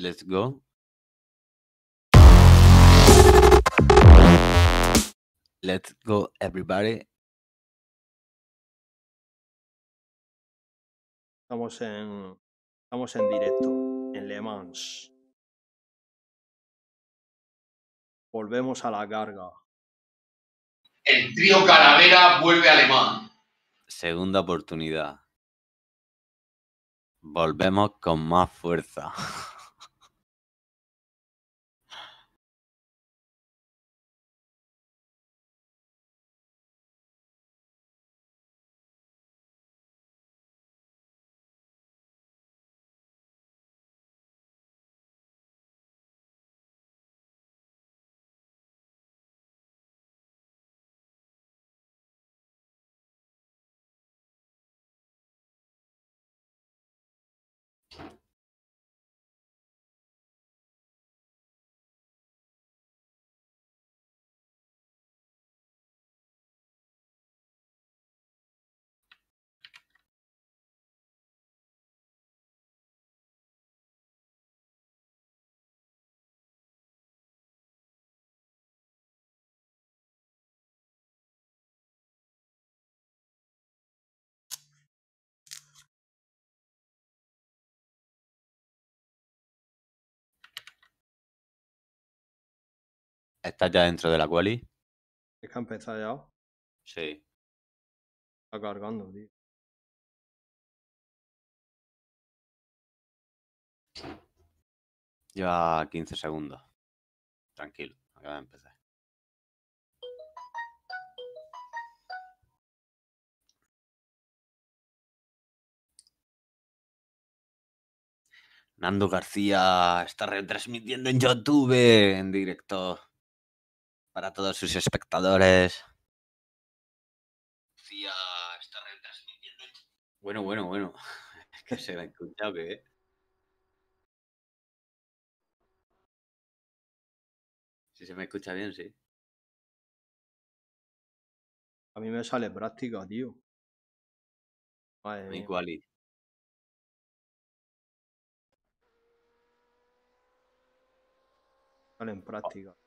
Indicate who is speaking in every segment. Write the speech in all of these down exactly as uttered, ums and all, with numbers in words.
Speaker 1: Let's go. Let's go, everybody.
Speaker 2: Estamos en, estamos en directo, en Le Mans. Volvemos a la carga.
Speaker 3: El trío Calavera vuelve a Le Mans.
Speaker 1: Segunda oportunidad. Volvemos con más fuerza. ¿Estás ya dentro de la quali?
Speaker 2: ¿Es que ha empezado ya?
Speaker 1: Sí.
Speaker 2: Está cargando, tío.
Speaker 1: Lleva quince segundos. Tranquilo, acaba de empezar. Nando García está retransmitiendo en YouTube en directo para todos sus espectadores. García está retransmitiendo. Bueno, bueno, bueno. Es que se me ha escuchado que. Si se me escucha bien, sí.
Speaker 2: A mí me sale práctica, tío. Madre
Speaker 1: Mi
Speaker 2: mía.
Speaker 1: quali.
Speaker 2: Sale en práctica.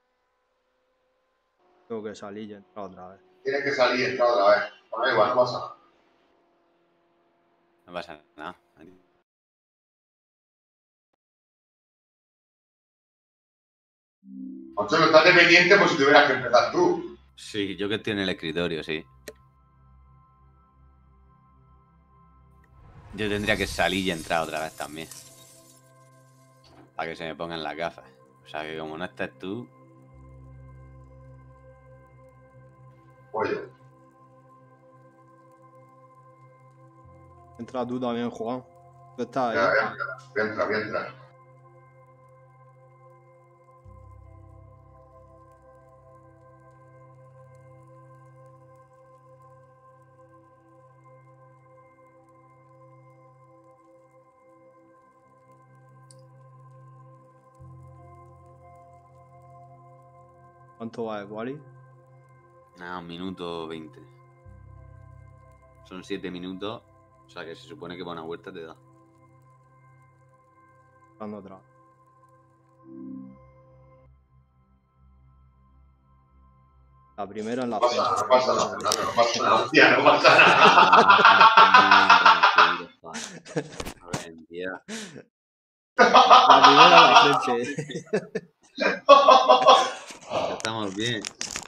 Speaker 2: Tengo que salir y entrar otra vez.
Speaker 3: Tienes que salir y entrar otra vez. Bueno, igual, no pasa nada.
Speaker 1: No pasa nada.
Speaker 3: Antonio, estás dependiente por si tuvieras que empezar tú.
Speaker 1: Sí, yo que estoy en el escritorio, sí. Yo tendría que salir y entrar otra vez también. Para que se me pongan las gafas. O sea que como no estés tú.
Speaker 3: Oye,
Speaker 2: Entra tú también, Juan. Tú estás ahí.
Speaker 3: ya, ya, entra, entra, entra.
Speaker 2: ¿Cuánto va de quali?
Speaker 1: Nada, un minuto veinte. Son siete minutos. O sea que se supone que para una vuelta te da.
Speaker 2: Dando atrás. La primera en la
Speaker 3: No pasa nada, no pasa nada,
Speaker 2: frente.
Speaker 3: Fernando, no pasa nada, hostia, no pasa nada.
Speaker 1: A ver, tío.
Speaker 2: La primera en la frente.
Speaker 1: Ya estamos bien.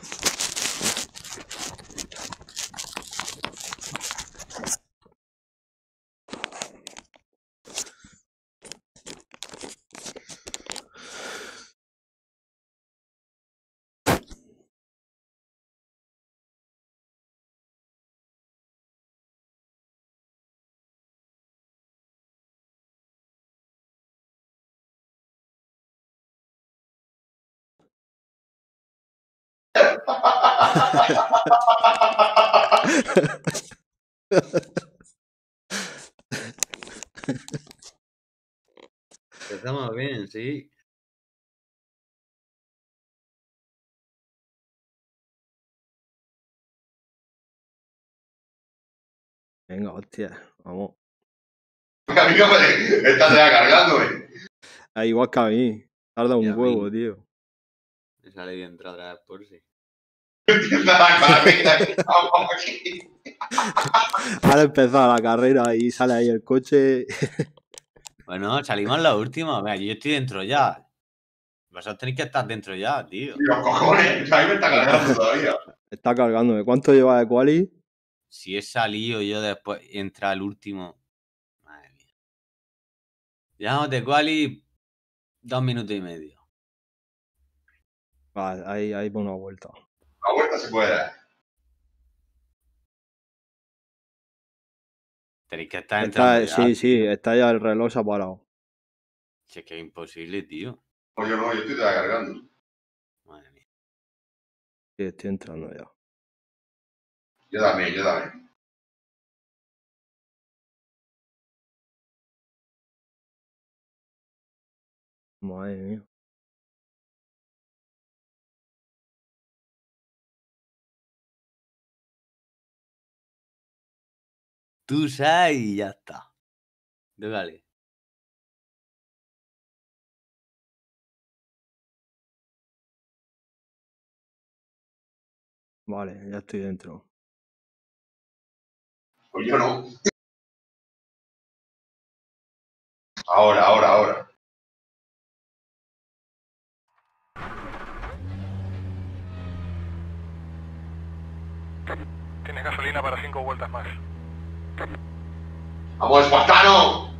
Speaker 1: Estamos bien, sí.
Speaker 2: Venga, hostia, vamos.
Speaker 3: A mí no me estás ya cargándome.
Speaker 2: Es igual que a mí. Tarda
Speaker 1: Y a
Speaker 2: un
Speaker 1: mí.
Speaker 2: huevo, tío.
Speaker 1: Me sale bien entrar otra vez por si.
Speaker 3: La carrera que estamos aquí.
Speaker 2: Ahora empezado la carrera y sale ahí el coche.
Speaker 1: Bueno, salimos la última. Venga, yo estoy dentro ya. Vosotros tenéis que estar dentro ya, tío.
Speaker 3: Y los cojones, a mí me está cargando todavía.
Speaker 2: Está cargándome. ¿Cuánto lleva de quali?
Speaker 1: Si he salido yo después entra el último. Madre mía. Llevamos de quali dos minutos y medio.
Speaker 2: Vale, ahí, ahí por una vuelta.
Speaker 3: La vuelta se puede dar.
Speaker 1: Tenéis que estar
Speaker 2: Está,
Speaker 1: entrando ya.
Speaker 2: sí,
Speaker 1: tío.
Speaker 2: sí, está ya el reloj se ha parado.
Speaker 1: Si es que es imposible, tío.
Speaker 3: Pues yo no, yo estoy todavía cargando.
Speaker 1: Madre mía.
Speaker 2: Sí, estoy entrando ya.
Speaker 3: Yo también, yo también.
Speaker 2: Madre mía.
Speaker 1: Tú sabes y ya está. Dale.
Speaker 2: Vale, ya estoy dentro.
Speaker 3: Pues yo no. Ahora, ahora, ahora.
Speaker 4: Tienes gasolina para cinco vueltas más.
Speaker 3: ¡Vamos, espartano!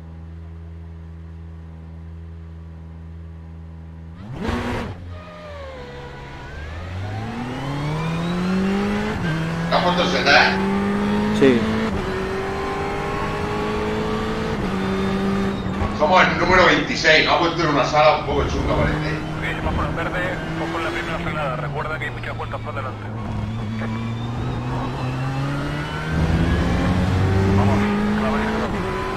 Speaker 3: ¿Te has puesto seta, eh?
Speaker 2: Sí.
Speaker 3: Somos el número veintiséis. Nos ha puesto en una sala un poco chunga, parece.
Speaker 4: Ok, semáforo en verde, ojo en la primera frenada. Recuerda que hay muchas vueltas por delante. Vamos, clava ese clavo.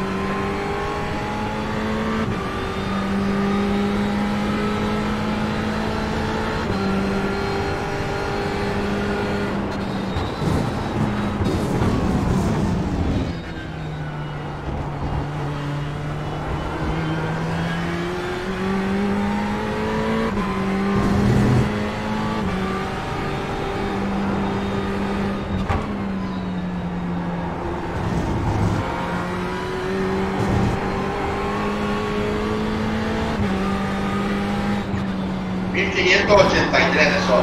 Speaker 3: mil quinientos ochenta y tres de sol.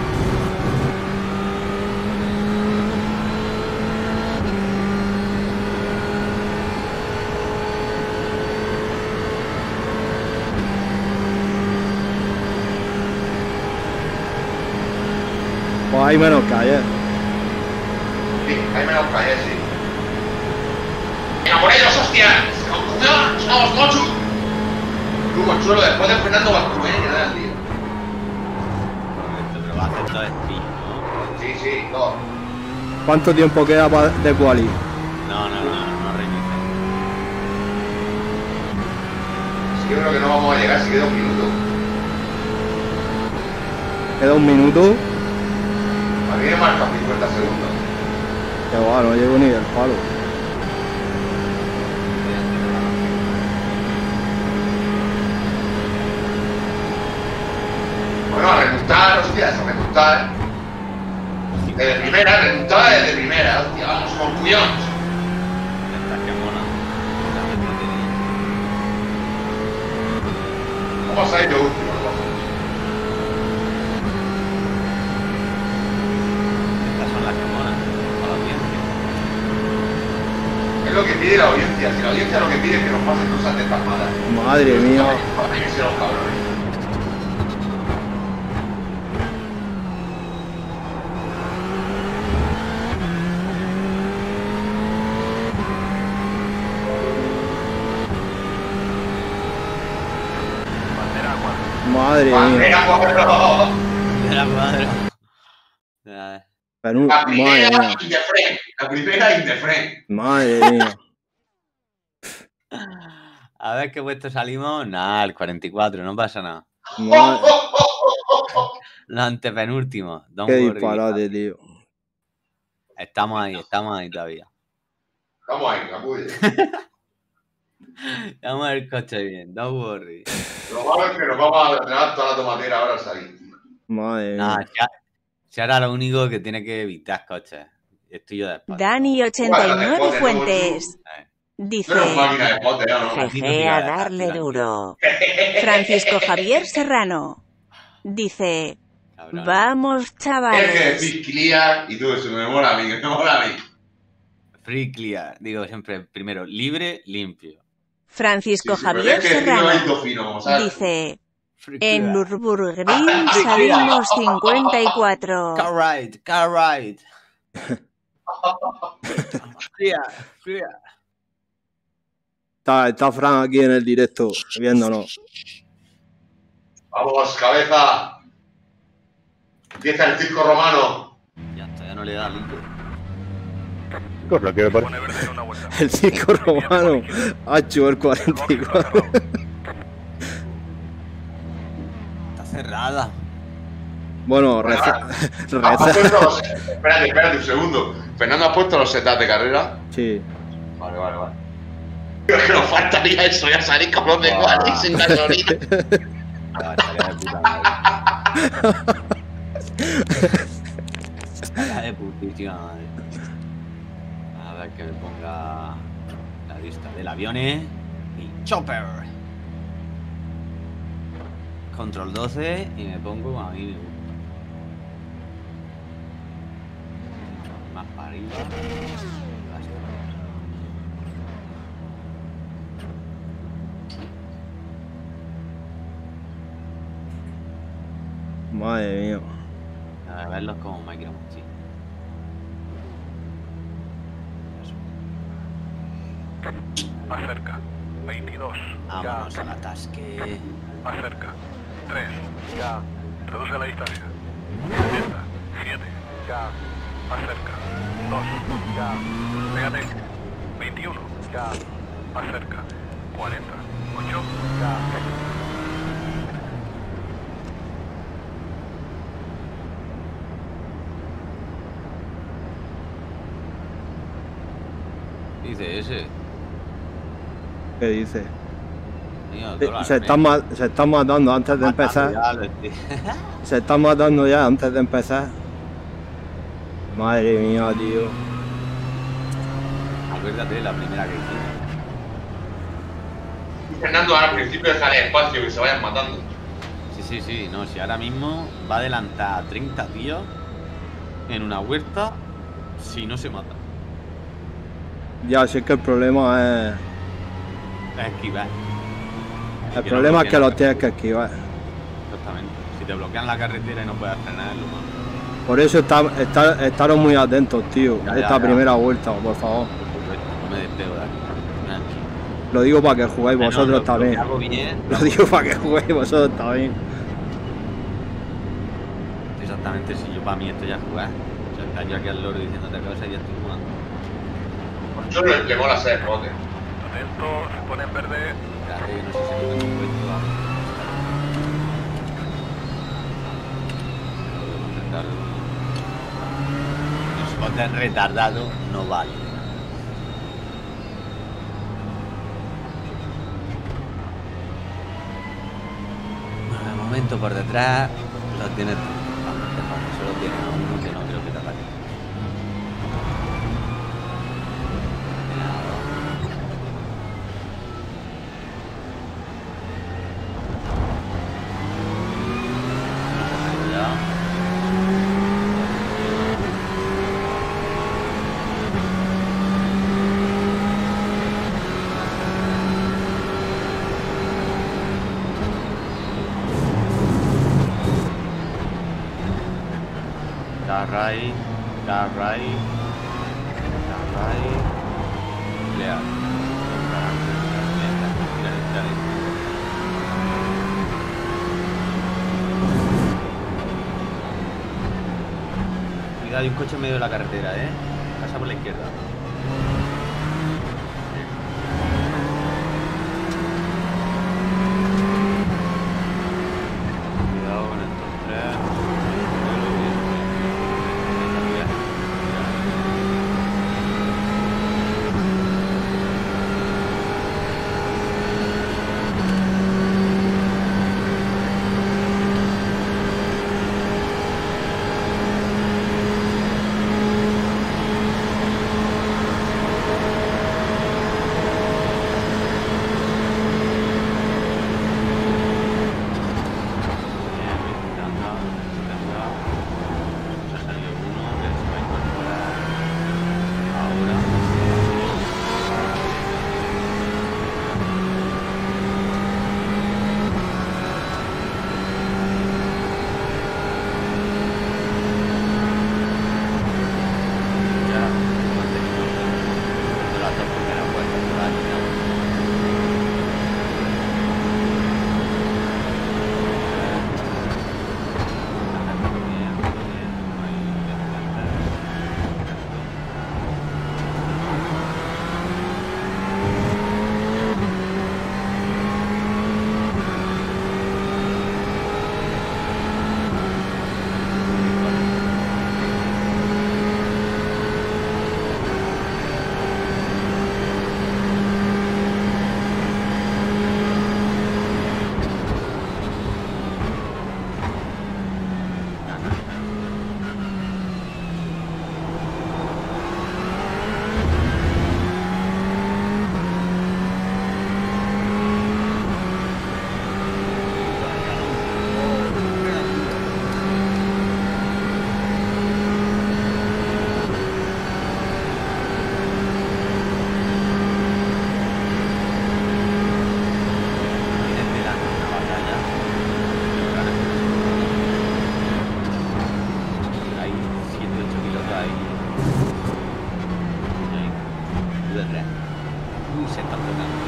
Speaker 2: Pues hay menos que ayer.
Speaker 3: Sí, hay menos calle, sí. ¡Venga, por ellos, hostia! ¡Vamos, Mochu! Tú, Mochuelo, después de Fernando Bartolomé, que da el día.
Speaker 1: Pero va a hacer todo sprint, ¿no?
Speaker 3: Sí, sí, todo.
Speaker 2: ¿Cuánto tiempo queda pa- de quali?
Speaker 1: No, no, no, no reinicia.
Speaker 3: Sí, yo creo que no vamos a llegar si queda un minuto.
Speaker 2: Queda un minuto.
Speaker 3: A mí me marca cincuenta segundos.
Speaker 2: Que va, no llego ni del palo.
Speaker 3: Bueno, a remontar, hostias, a remontar. Desde primera, remontada desde primera, hostia, vamos, con cuñón.
Speaker 1: Esta que mona.
Speaker 3: Vamos a ir de último, vamos.
Speaker 1: Estas son las que molan. A la audiencia.
Speaker 3: Es lo que pide la audiencia. Si la audiencia lo que pide es que nos pasen cosas de estas malas.
Speaker 2: Madre mía.
Speaker 3: Para que sean los cabrones.
Speaker 4: Bandera a cuatro.
Speaker 2: Madre mía.
Speaker 3: Bandera, cuadro.
Speaker 1: De la cuadra. Ya,
Speaker 2: Pero,
Speaker 3: La
Speaker 2: madre
Speaker 3: primera
Speaker 2: mía.
Speaker 3: in the frame. La primera in the frame.
Speaker 2: Madre mía.
Speaker 1: a ver qué puesto salimos. Nah, el cuarenta y cuatro, no pasa nada.
Speaker 2: Madre.
Speaker 1: Los antepenúltimos. Don't
Speaker 2: Qué
Speaker 1: worry.
Speaker 2: disparate, tío.
Speaker 1: Estamos ahí, estamos ahí todavía.
Speaker 3: Vamos ahí, capullo.
Speaker 1: Vamos el coche bien, don't worry.
Speaker 3: Lo malo es que nos vamos a drenar toda la tomatera ahora al salir.
Speaker 2: Madre
Speaker 1: Nada,
Speaker 2: mía.
Speaker 1: si, a- si ahora lo único que tiene que evitar coches. Estoy yo de espalda.
Speaker 5: Dani ochenta y nueve Fuentes
Speaker 1: Eh,
Speaker 5: dice:
Speaker 3: Tú eres máquina de pote, ¿no?
Speaker 1: A ti no te
Speaker 5: jeje,
Speaker 1: iba a
Speaker 5: a
Speaker 1: dejar
Speaker 5: darle
Speaker 1: tirar.
Speaker 5: duro. Francisco Javier Serrano dice:
Speaker 1: Cabrón.
Speaker 5: vamos,
Speaker 3: Es que
Speaker 5: chavales.
Speaker 3: decís clear y tú eso me mola a mí, que me mola a mí.
Speaker 1: Free clear. Digo siempre, primero, libre, limpio.
Speaker 5: Francisco
Speaker 3: Sí, sí, pero
Speaker 5: Javier
Speaker 3: es que decirlo
Speaker 5: Serrano
Speaker 3: es fino, como sabes.
Speaker 5: dice:
Speaker 1: Free
Speaker 5: en
Speaker 1: clear.
Speaker 5: Nürburgring salimos cincuenta y cuatro.
Speaker 1: Car ride, car ride. Clear, clear.
Speaker 2: Está, está Fran aquí en el directo, viéndonos.
Speaker 3: Vamos, cabeza. Empieza el circo romano.
Speaker 1: Ya está, ya no le da limpio.
Speaker 6: Pues lo que me parece.
Speaker 4: Pone verde en una vuelta.
Speaker 2: El circo romano. Hacho, el cuarenta y
Speaker 4: Lógico,
Speaker 2: cuatro.
Speaker 4: cerrado.
Speaker 1: Está cerrada.
Speaker 2: Bueno, reza.
Speaker 3: ¿Has
Speaker 2: reza.
Speaker 3: puesto los... Espérate, espérate un segundo. Fernando, ¿has puesto los setas de carrera?
Speaker 2: Sí.
Speaker 3: Vale, vale, vale. Es que nos faltaría eso, ya salir con los de
Speaker 1: Buah.
Speaker 3: cuadris sin gasolina.
Speaker 1: Ah, estaría de puta madre. Estaría de putísima madre. A ver que me ponga la lista del avión y chopper. Control doce y me pongo a mí me gusta. Más para arriba.
Speaker 2: Madre mía.
Speaker 1: A verlos como máquina sí.
Speaker 4: Más cerca. veintidós.
Speaker 1: Vámonos
Speaker 4: Ya.
Speaker 1: al atasque.
Speaker 4: Más cerca. tres. Ya. Reduce la distancia. setenta. siete. Ya. Más cerca. dos. Ya. Pégate. veintiuno. Ya. Más cerca. cuarenta. ocho. Ya.
Speaker 1: Dice ese.
Speaker 2: ¿Qué dice?
Speaker 1: Mío,
Speaker 2: Eh,
Speaker 1: dólar,
Speaker 2: Se
Speaker 1: ¿eh?
Speaker 2: están, ma- se están matando antes de
Speaker 1: Matando
Speaker 2: empezar.
Speaker 1: ya los tíos.
Speaker 2: Se están matando ya antes de empezar. Madre mía, tío.
Speaker 1: Acuérdate de la primera que hicimos.
Speaker 3: Fernando, ahora al principio dejaré espacio que se vayan matando.
Speaker 1: Sí, sí, sí. No, si ahora mismo va a adelantar a treinta tíos en una huerta si no se mata.
Speaker 2: Ya, si es que el problema es.
Speaker 1: Es esquivar.
Speaker 2: El
Speaker 1: Que
Speaker 2: problema
Speaker 1: no
Speaker 2: es que los
Speaker 1: bloquean
Speaker 2: tienes que esquivar.
Speaker 1: la- Exactamente. Si te bloquean la carretera y no puedes frenar, es lo malo.
Speaker 2: Por eso está, está- estaros muy atentos, tío.
Speaker 1: Ya, ya,
Speaker 2: Esta
Speaker 1: ya.
Speaker 2: primera vuelta, por favor.
Speaker 1: Por supuesto, no me despego de aquí. Tranqui.
Speaker 2: Lo digo para que juguéis
Speaker 1: Bueno,
Speaker 2: vosotros
Speaker 1: lo- lo que
Speaker 2: también.
Speaker 1: hago bien,
Speaker 2: Lo digo para que juguéis vosotros también.
Speaker 1: exactamente, si yo para mí esto ya es jugar. O sea, estar yo aquí al loro diciéndote cosas y ya estoy jugando.
Speaker 3: Yo le, le mola ser bote.
Speaker 4: Atento. Se pone en verde.
Speaker 1: Espérate, que no sé si lo tengo puesto. Vamos. Los botes retardados no valen. Bueno, de momento por detrás lo tienes tú. Vamos, te pasa, solo tiene a uno que no creo que te ataque. Tiene a dos. Cuidado. Carray, Carray, Carray, Lea. Cuidado, hay un coche en medio de la carretera, ¿eh? Pasa por la izquierda. Cuidado con estos tres. tanto cambio.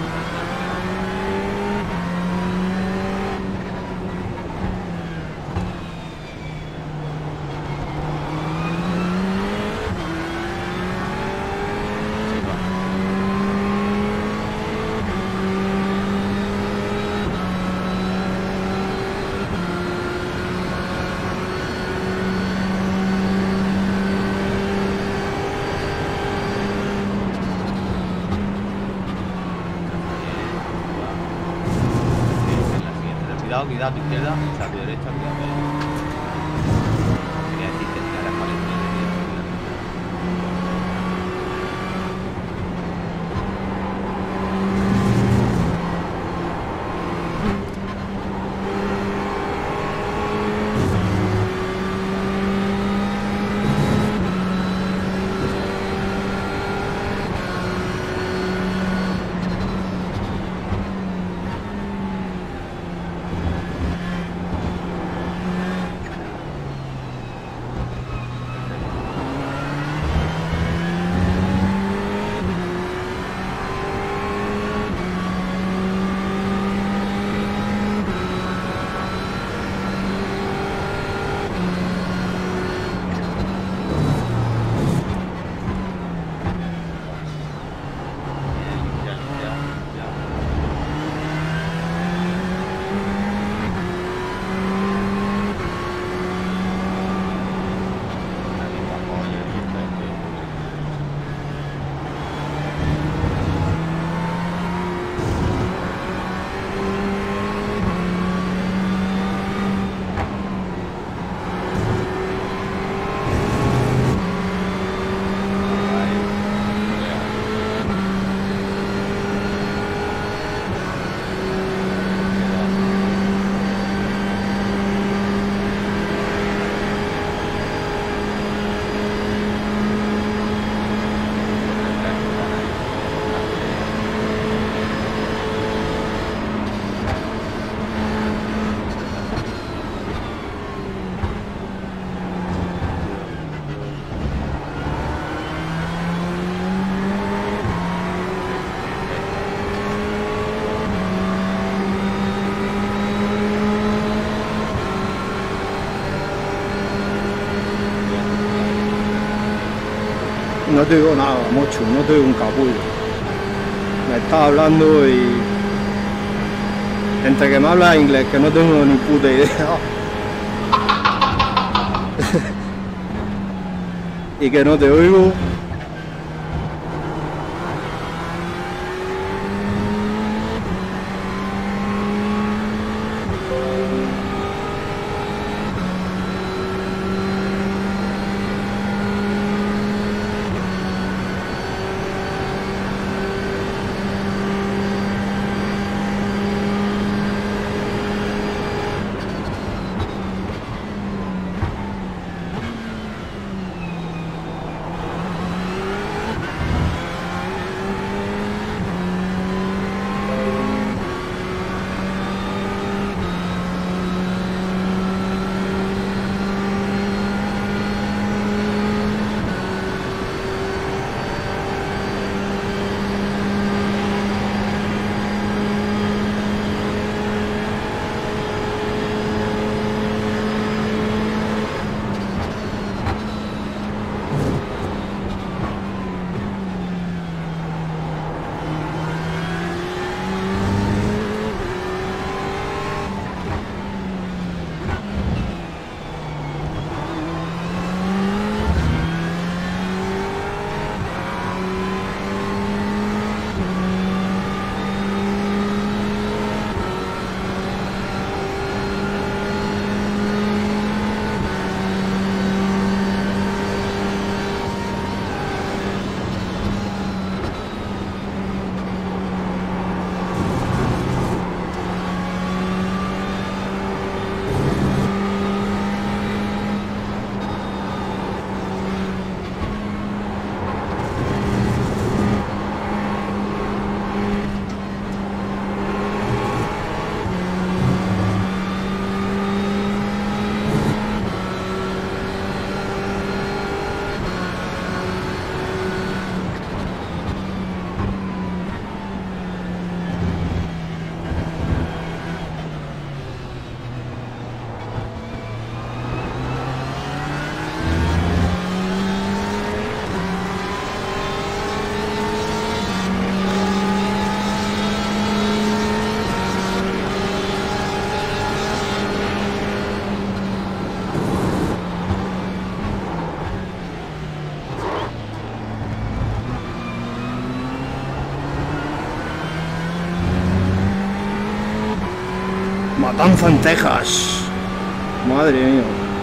Speaker 1: Cuidado, cuidado, a tu izquierda, o sea, a tu derecha, cuidado. Quería decirte que ahora cuál es tu
Speaker 2: No te digo nada, mocho, no te digo un capullo. Me estás hablando y... Entre que me hablas inglés, que no tengo ni puta idea. Y que no te oigo. Matanza en Texas. Madre mía.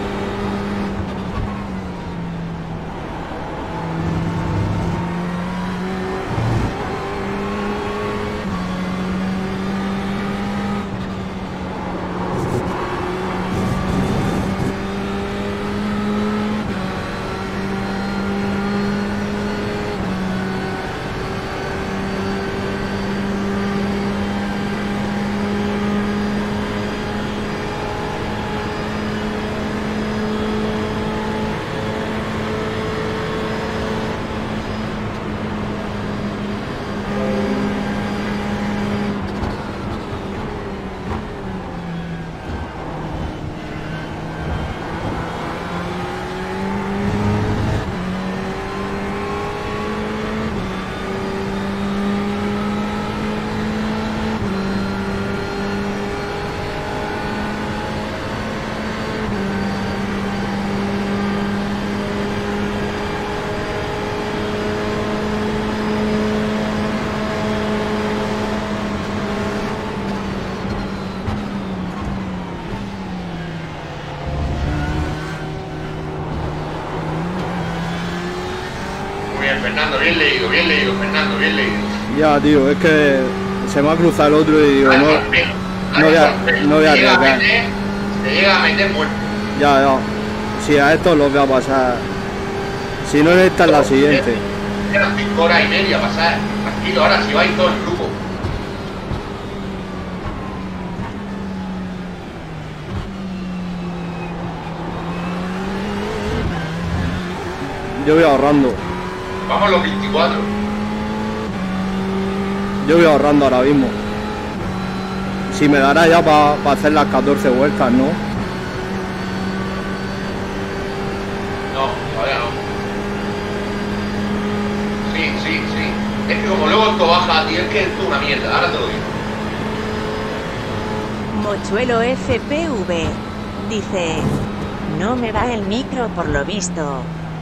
Speaker 3: Fernando, bien leído, bien leído, Fernando, bien leído.
Speaker 2: Ya, tío, es que se me ha cruzado el otro y digo, no, no voy a, no voy a arriesgar.
Speaker 3: Se llega a meter muerto.
Speaker 2: Ya, ya. Si a esto los voy a pasar. Si no, esta es la siguiente.
Speaker 3: Quedan cinco horas y media a pasar. Tranquilo, ahora si vais todo el grupo.
Speaker 2: Yo voy ahorrando.
Speaker 3: Vamos los veinticuatro.
Speaker 2: Yo voy ahorrando ahora mismo. Si me dará ya para pa hacer las catorce vueltas, ¿no?
Speaker 3: No, todavía no. Sí, sí, sí. Es que como luego esto baja, tío, es que esto es una mierda. Ahora te lo digo.
Speaker 5: Mochuelo F P V dice: no me va el micro por lo visto.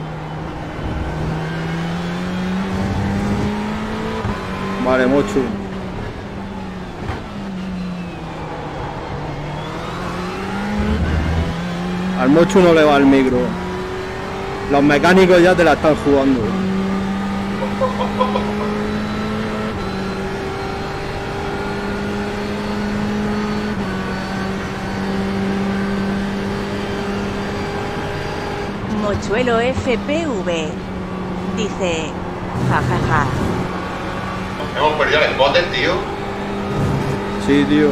Speaker 2: Vale, Mochu. Al Mochu no le va el micro. Los mecánicos ya te la están jugando.
Speaker 5: Mochuelo F P V dice: jajaja. Ja, ja.
Speaker 3: Hemos perdido el spotter, tío.
Speaker 2: Sí, tío.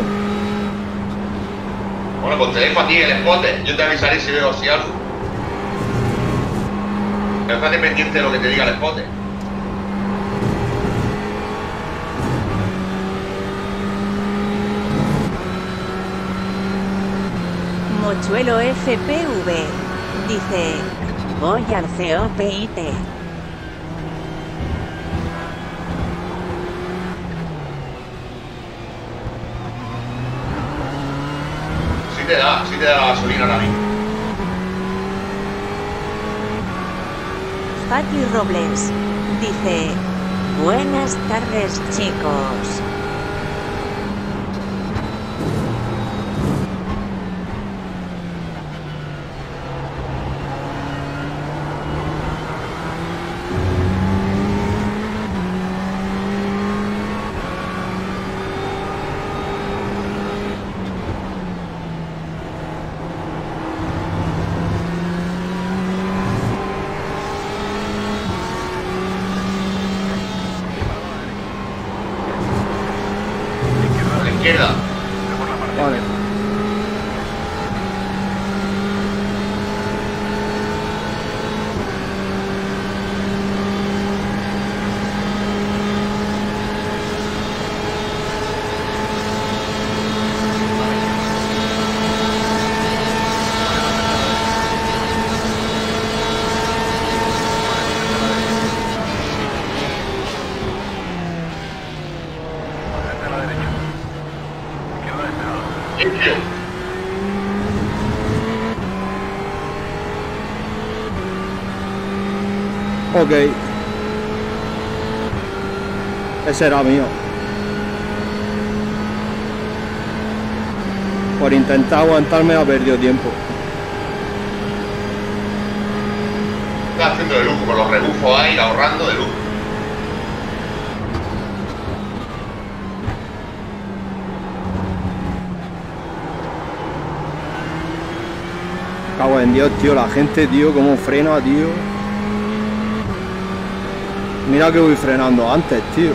Speaker 3: Bueno, pues te dejo a ti el spotter. Yo te avisaré si veo si algo. Pero estate pendiente de lo que te diga el spotter.
Speaker 5: Mochuelo F P V dice: voy al C O P I T.
Speaker 3: Sí te da, sí te da la gasolina ahora mismo.
Speaker 5: Pati Robles dice: buenas tardes, chicos.
Speaker 3: Izquierda.
Speaker 2: Vale.
Speaker 3: Limpio.
Speaker 2: Ok. Ese era mío. Por intentar aguantarme ha perdido tiempo.
Speaker 3: Está haciendo de lujo con los rebufos ahí, ahorrando de lujo.
Speaker 2: Cago en Dios, tío, la gente, tío, cómo frena, tío. Mira que voy frenando antes, tío.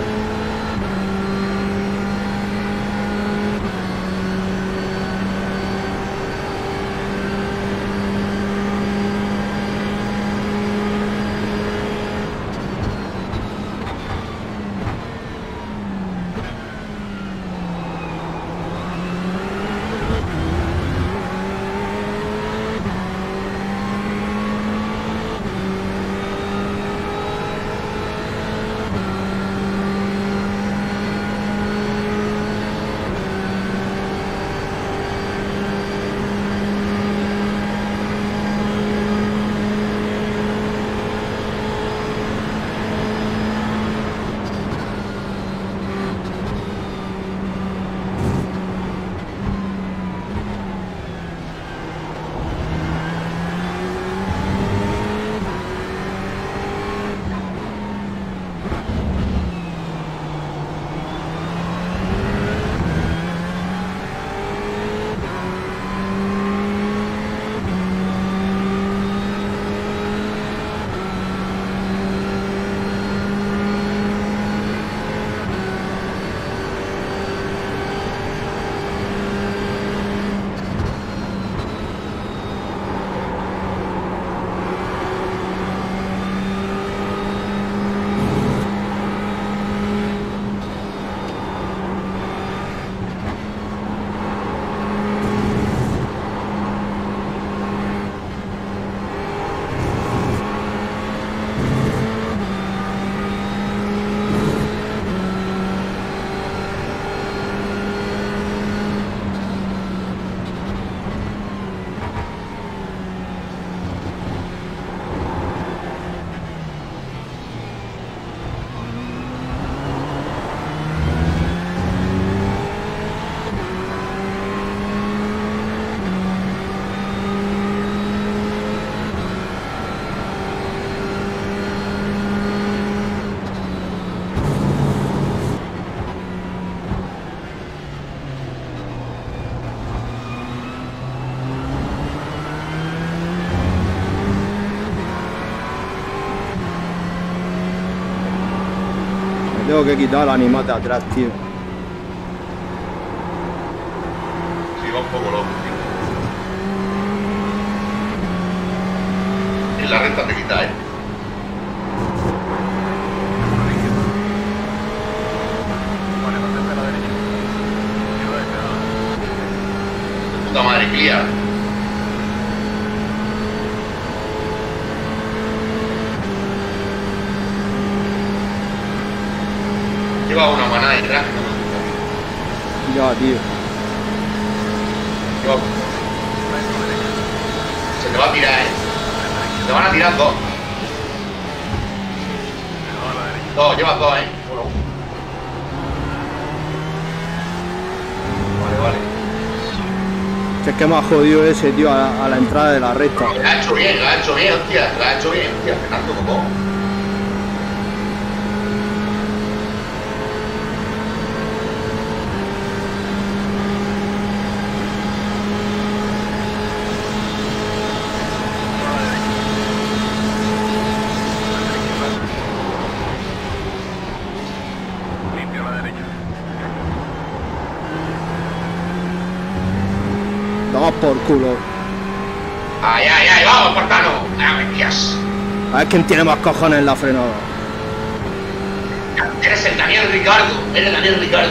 Speaker 2: Tengo que quitar el animal de atrás, tío.
Speaker 3: Sí, va un poco loco, tío. En la recta te quita, eh.
Speaker 4: Vale, mantente a la derecha. Yo voy a esperar.
Speaker 3: Puta madre, clear. Lleva una manada detrás que no me gusta.
Speaker 2: Ya, tío.
Speaker 3: Lleva... Se te va a tirar, eh. Se te van a tirar dos. Dos, llevas dos, eh. Uno. Vale, vale.
Speaker 2: Si es que me ha jodido ese, tío, a la, a la entrada de la recta.
Speaker 3: Lo ha hecho bien, lo ha hecho bien, hostia. Lo ha hecho bien, hostia. Fernando, ¿cómo?
Speaker 4: Limpio a la derecha.
Speaker 2: Damos por culo.
Speaker 3: Ay, ay, ay, vamos, Espartano. Ah, Dios.
Speaker 2: A ver quién tiene más cojones en la frenada.
Speaker 3: Eres el Daniel Ricardo. Eres Daniel Ricardo.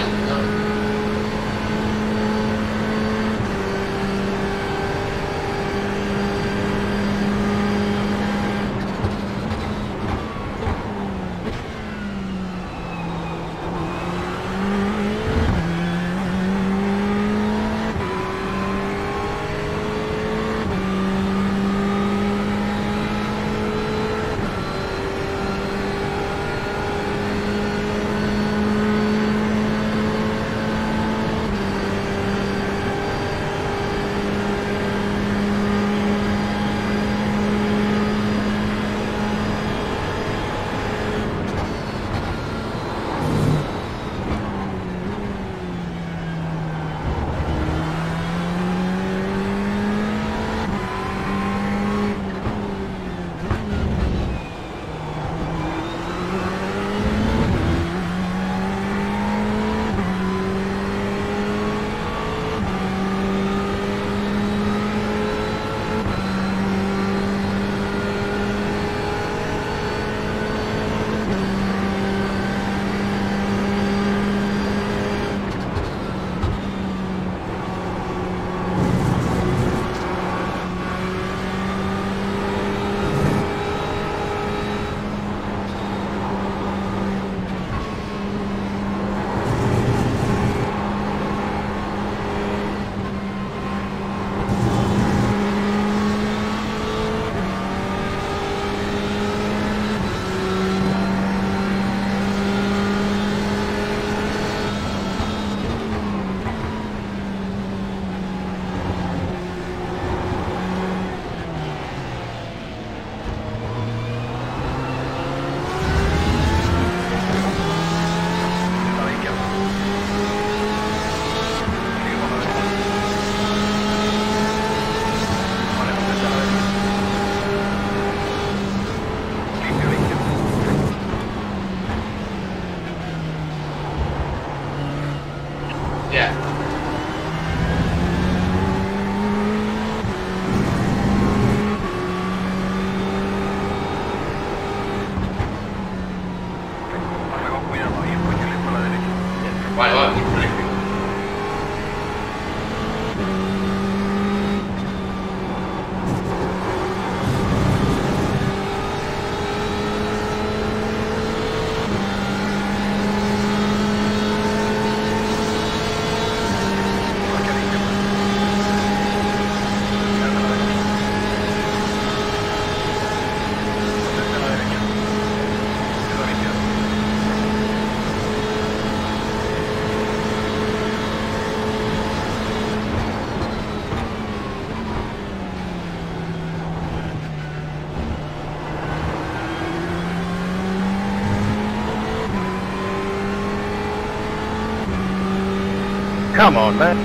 Speaker 6: Come on, man.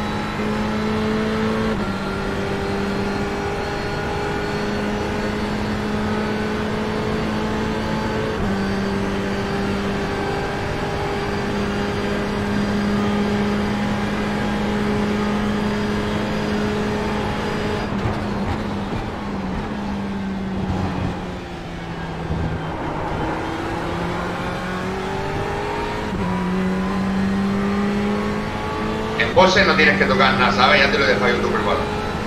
Speaker 3: En pose no tienes que tocar nada, ¿sabes? Ya te lo he dejado yo tu preparo.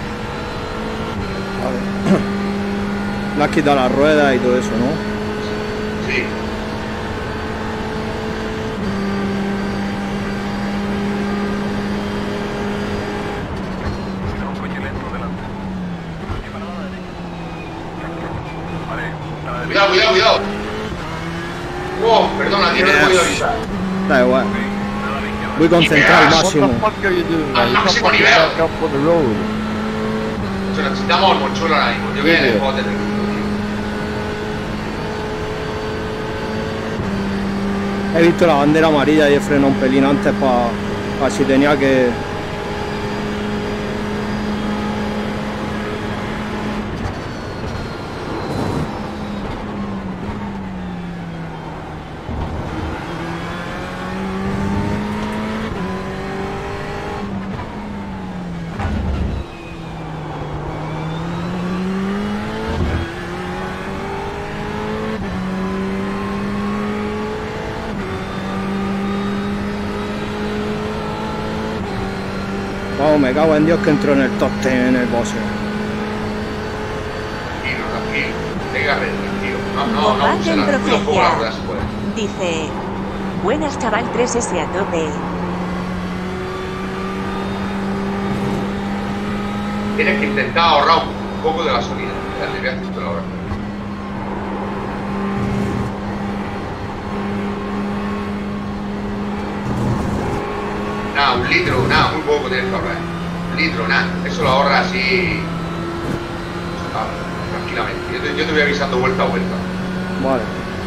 Speaker 2: Vale. Le has quitado las ruedas y todo eso, ¿no?
Speaker 3: Sí.
Speaker 4: Cuidado, un coche lento delante. Coche para la derecha. Vale, a la derecha.
Speaker 3: Cuidado, cuidado, cuidado. Oh, perdona, tío, no te he podido avisar.
Speaker 2: Da igual.
Speaker 4: Ok, nada a la izquierda.
Speaker 2: Voy concentrado al
Speaker 3: What the
Speaker 2: máximo.
Speaker 6: What the fuck are you doing, man?
Speaker 3: Al
Speaker 6: You can't
Speaker 3: máximo
Speaker 6: fucking
Speaker 3: nivel.
Speaker 6: back up on the road.
Speaker 3: Se necesitamos el mochuelo ahora mismo. Yo voy en el
Speaker 6: Sí.
Speaker 3: bote del grupo,
Speaker 2: He visto la bandera amarilla y he frenado un pelín antes para si tenía que... Vamos, me cago en Dios que entró en el top ten en el boxe.
Speaker 3: Tranquilo, tranquilo. Tenga red, tranquilo. No, no, no.
Speaker 5: Combate
Speaker 3: Se
Speaker 5: en
Speaker 3: la cuido un poco la rueda
Speaker 5: profecía.
Speaker 3: si puede.
Speaker 5: Dice, buenas chaval tres ese a tope.
Speaker 3: Tienes que intentar ahorrar un poco de gasolina. Dale, voy a hacer ahora. Nada, un litro, nada, muy poco tienes que ahorrar. Un litro, nada. Eso lo ahorras así. Ah, tranquilamente. Yo te, yo te voy avisando vuelta a vuelta.
Speaker 2: Vale.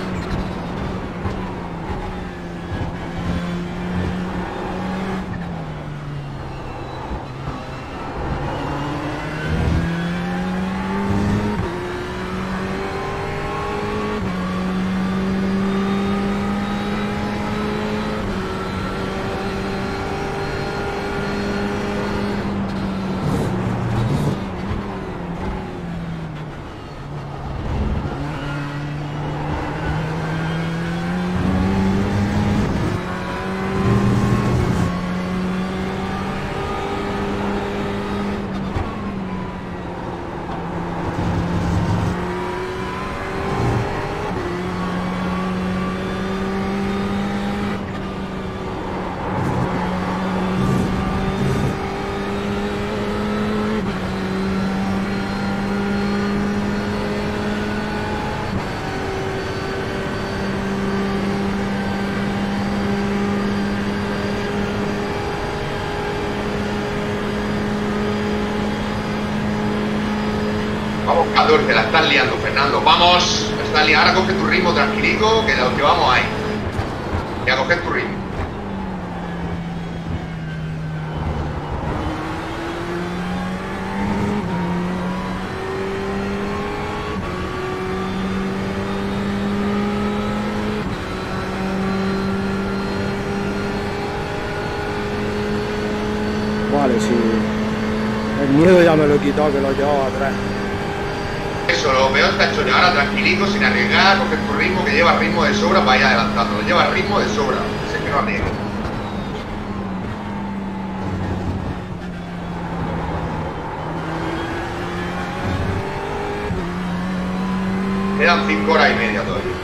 Speaker 3: Vamos, catorce, la estás liando, Fernando. Vamos, la estás liando. Ahora coge tu ritmo tranquilico, que de lo que vamos ahí. Y a coger tu ritmo.
Speaker 2: Vale, sí. El miedo ya me lo he quitado, que lo llevaba atrás.
Speaker 3: Eso, lo peor está hecho. Ahora tranquilico, sin arriesgar, coger tu ritmo, que lleva ritmo de sobra para ir adelantando. Lleva ritmo de sobra. Sé que no arriesgues. Quedan cinco horas y media todavía.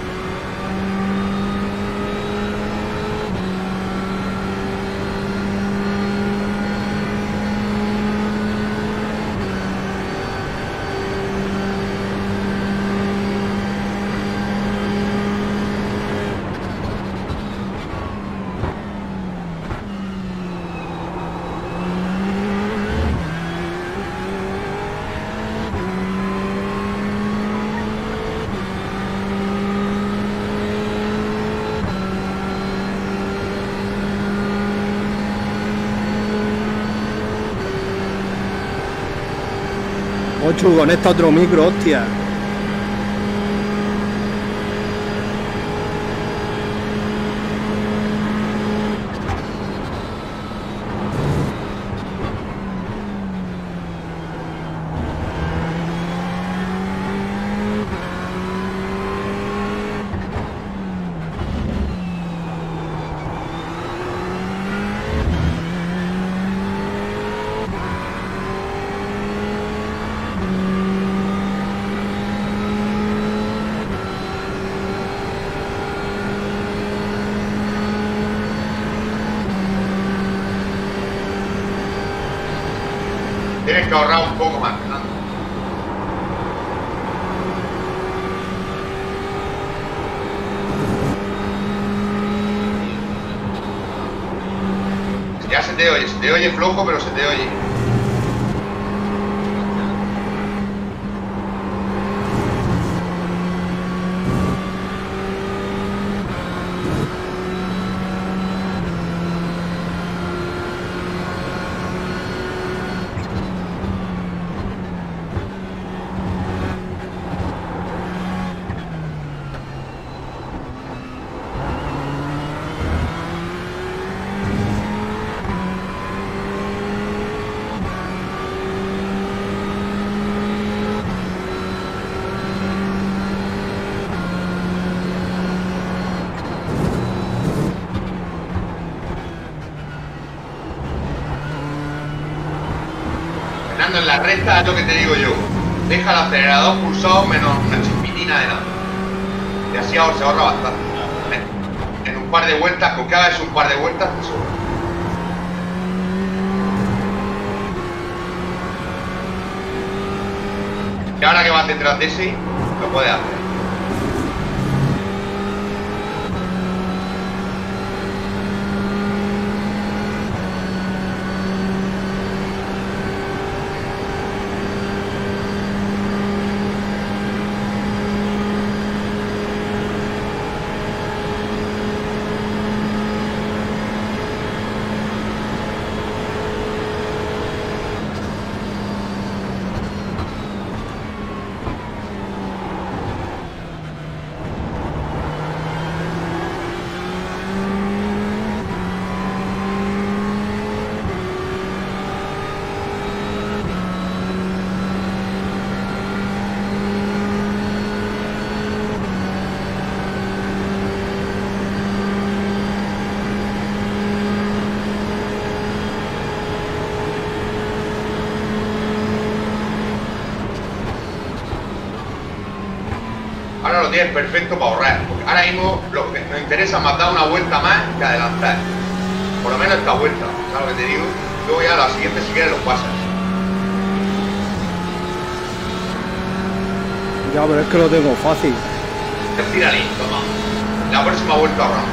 Speaker 2: Macho, conecta otro micro, hostia.
Speaker 3: Tienes que ahorrar un poco más, Fernando. Ya se te oye, se te oye flojo, pero se te oye. En la recta es lo que te digo yo, deja el acelerador pulsado menos una chispitina de nada y así ahora se ahorra bastante. En un par de vueltas, con que hagas un par de vueltas te sobra. Y ahora que vas detrás de ese lo puedes hacer. Ahora lo tienes perfecto para ahorrar, porque ahora mismo lo que nos interesa es más dar una vuelta más que adelantar. Por lo menos esta vuelta, ¿sabes lo que te digo? Luego ya la siguiente si quieres lo pasas.
Speaker 2: Ya, pero es que lo tengo fácil.
Speaker 3: Tira ahí, toma. La próxima vuelta ahorramos.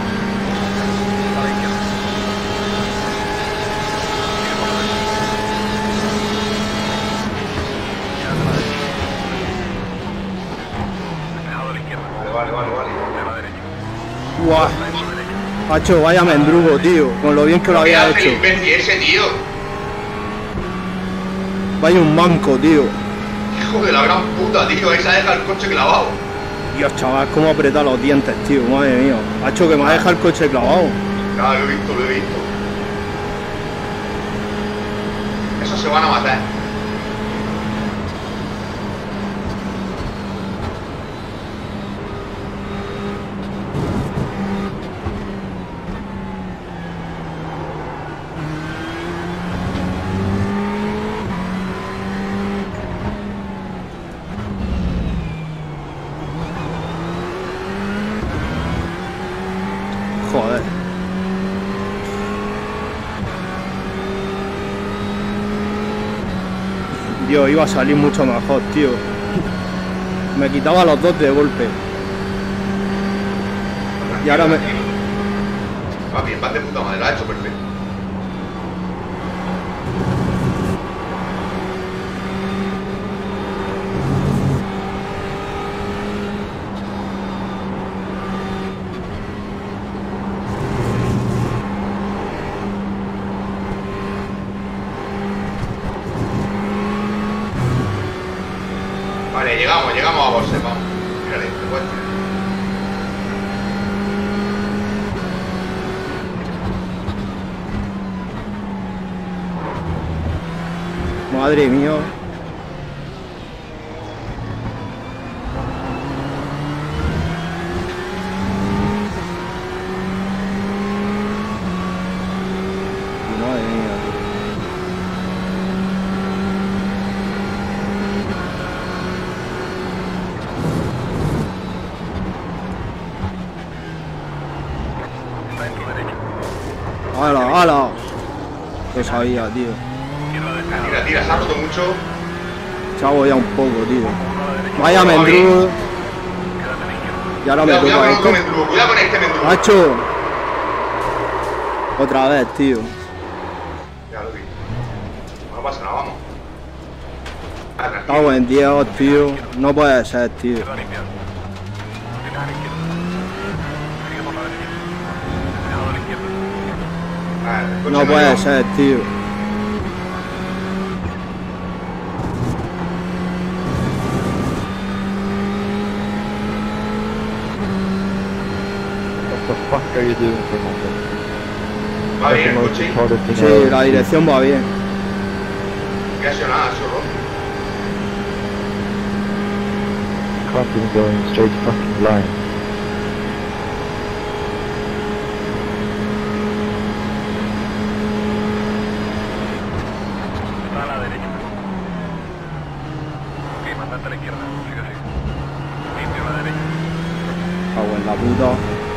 Speaker 3: Vale, vale, vale.
Speaker 2: Guau. Macho, vaya mendrugo, tío. Con lo bien que lo había hecho.
Speaker 3: ¿Qué hace el imbécil ese, tío?
Speaker 2: Vaya un manco, tío.
Speaker 3: Hijo de la gran puta, tío. Ahí se ha dejado el coche clavado.
Speaker 2: Dios, chaval, cómo aprieta los dientes, tío. Madre mía. Macho, que me ha dejado el coche clavado.
Speaker 3: Claro, lo he visto, lo he visto. Esos se van a matar.
Speaker 2: Joder. Dios, iba a salir mucho mejor, tío. Me quitaba los dos de golpe. Y ahora me...
Speaker 3: Va bien, va de puta madre, lo ha hecho perfecto.
Speaker 2: Madre mía. Madre mía, tío.
Speaker 4: Está en tu derecha.
Speaker 2: ¡Hala, hala! Lo sabía, tío.
Speaker 4: Izquierda despejada.
Speaker 3: Tira, tira, se ha roto mucho.
Speaker 2: Chavo ya un poco, tío.
Speaker 4: Uno a la derecha.
Speaker 2: Vaya
Speaker 3: Vamos,
Speaker 2: mendrugo.
Speaker 4: Quédate a la izquierda.
Speaker 2: Y ahora me
Speaker 3: Cuidado, cuidado
Speaker 2: toca
Speaker 3: con el otro
Speaker 2: esto.
Speaker 3: mendrugo, cuidado con este mendrugo.
Speaker 2: ¡Macho! Otra vez, tío.
Speaker 3: Ya lo vi. No pasa nada, vamos. Ah, tranquilo.
Speaker 2: Cago en Dios, tío. No puede ser, tío.
Speaker 4: Izquierda limpia. Tienes a la izquierda. Sigue por la derecha. Despejado a la izquierda.
Speaker 3: Ah, el coche
Speaker 2: No puede
Speaker 3: lleva.
Speaker 2: ser, tío.
Speaker 6: What the fuck are you doing, Fernando?
Speaker 3: Va bien el
Speaker 6: Most
Speaker 3: coche.
Speaker 6: retarded thing
Speaker 2: Sí,
Speaker 6: I've
Speaker 2: la
Speaker 6: ever
Speaker 2: dirección va bien.
Speaker 3: ¿Qué ha sido nada? Ha sido roto.
Speaker 6: seen. Can't even go in straight fucking line.
Speaker 4: Está a la derecha. Ok, mandate a la izquierda. Sigue así. Limpio a la derecha.
Speaker 2: Cago en la puta.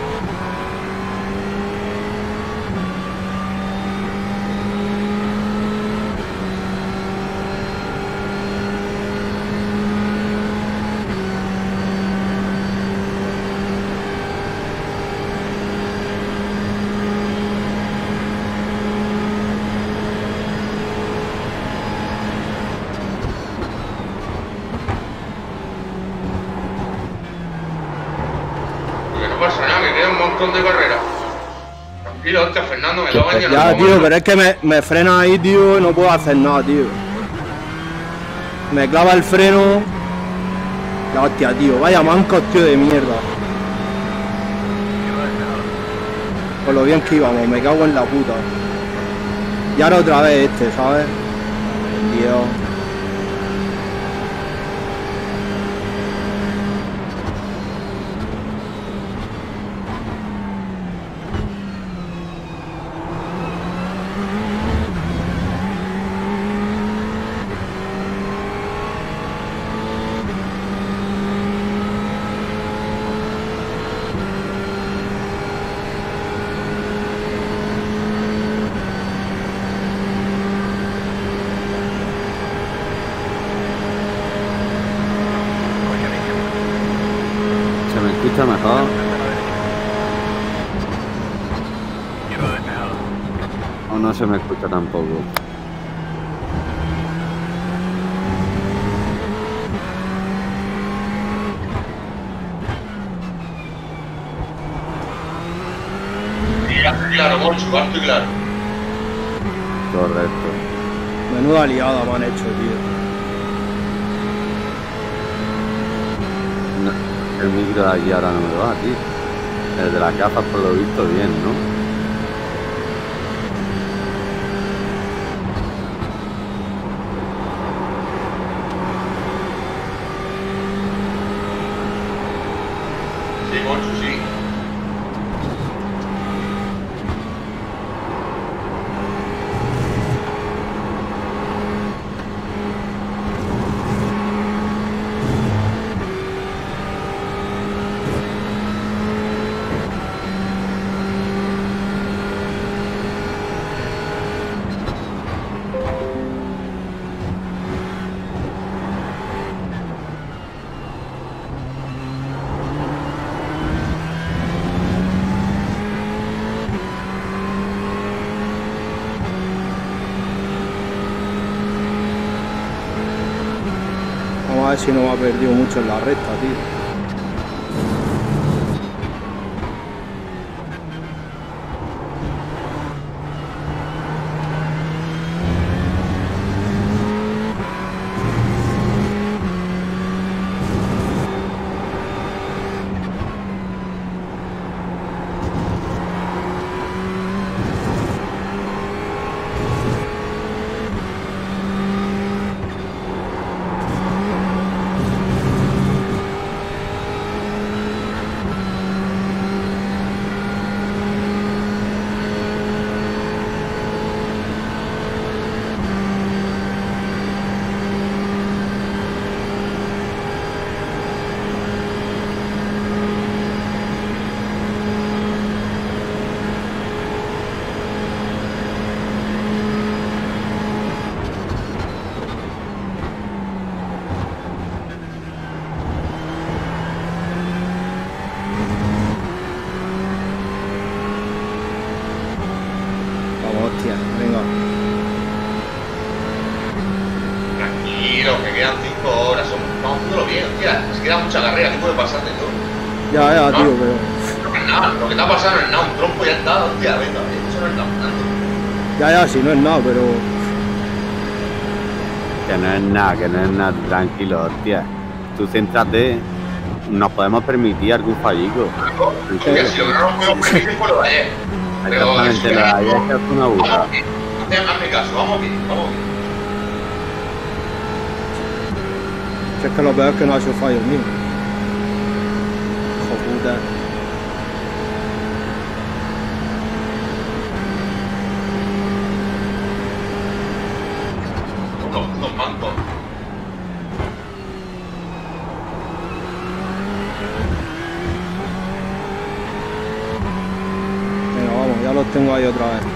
Speaker 3: Que no pasa nada, que queda un montón de carreras. Tranquilo, hostia, Fernando, me lo baño.
Speaker 2: Ya, tío, pero es que me, me frena ahí, tío, y no puedo hacer nada, tío. Me clava el freno. La hostia, tío. Vaya mancos, tío, de mierda.
Speaker 4: Izquierda despejada.
Speaker 2: Con lo bien que íbamos, me cago en la puta. Y ahora otra vez este, ¿sabes? Dios.
Speaker 4: Coche a la izquierda.
Speaker 1: ¿Se me escucha mejor?
Speaker 4: Frente a la derecha. Izquierda despejada.
Speaker 1: ¿O no se me escucha tampoco?
Speaker 3: Sí, hazte claro, Moncho, hazte claro.
Speaker 1: Correcto.
Speaker 2: Menuda liada me han hecho, tío.
Speaker 1: No, el micro de aquí ahora no me va, tío. El de las gafas, por lo visto, bien, ¿no?
Speaker 3: Sí, Moncho, sí.
Speaker 2: Vamos a ver si no me ha perdido mucho en la recta, tío.
Speaker 3: quedan cinco horas, somos, estamos haciéndolo bien, hostia, es que queda mucha carrera, ¿qué puede pasar de todo?
Speaker 2: Ya, ya,
Speaker 3: No,
Speaker 2: tío, pero...
Speaker 3: no es nada, lo que está pasando no es nada, un trompo ya está, hostia, venga, eso no es nada.
Speaker 2: Ya, ya, si no es nada, pero...
Speaker 1: Que no es nada, que no es nada, tranquilo, hostia. Tú céntrate, nos podemos permitir algún fallico.
Speaker 3: Hostia, si lo que no nos podemos permitir fue lo de ayer. Pero
Speaker 1: Exactamente, lo de ayer es que fue una burrada.
Speaker 3: vamos bien, hazme caso, vamos bien, vamos bien.
Speaker 2: Si es que lo peor es que no ha sido fallo mío. Hijo puta.
Speaker 3: Unos putos mancos.
Speaker 2: Venga, vamos, ya los tengo ahí otra vez.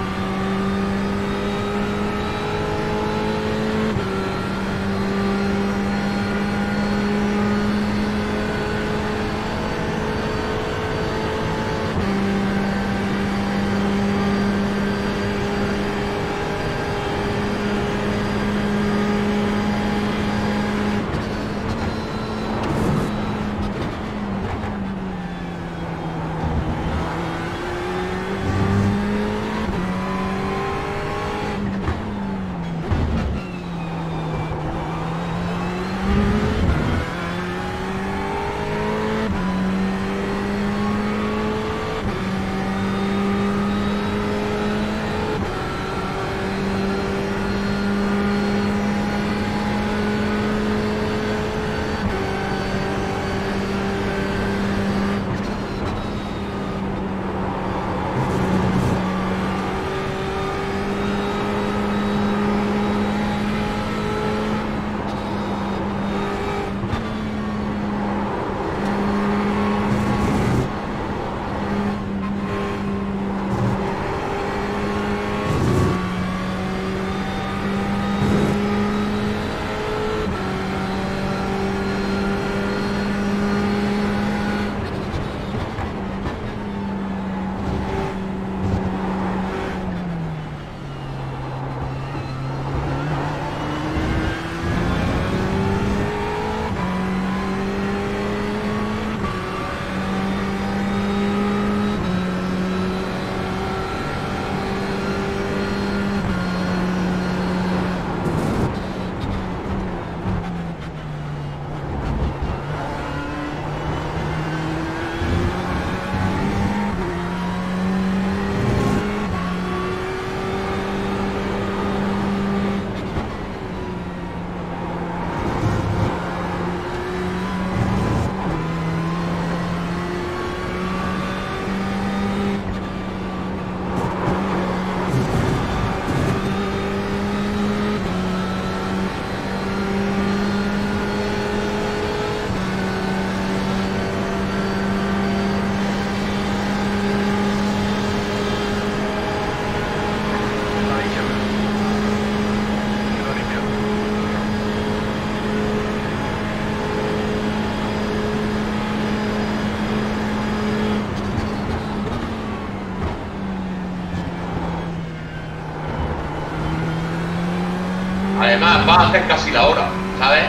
Speaker 3: Además, va a hacer casi la hora, ¿sabes?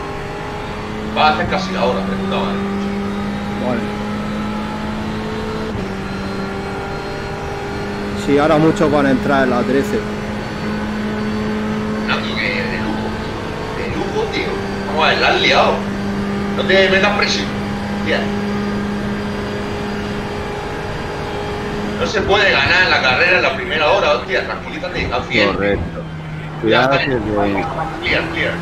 Speaker 3: Va a hacer casi la hora, de puta madre.
Speaker 2: Vale. Sí, ahora muchos van a entrar en la trece.
Speaker 3: No, tío, que de lujo. De lujo, tío. Vamos a ver, la has liado. No te metas presión. Tía. No se puede ganar en la carrera en la primera hora, hostia. Tranquilízate, al cien.
Speaker 1: Correcto. Cuidado que de...
Speaker 3: Clear, clear.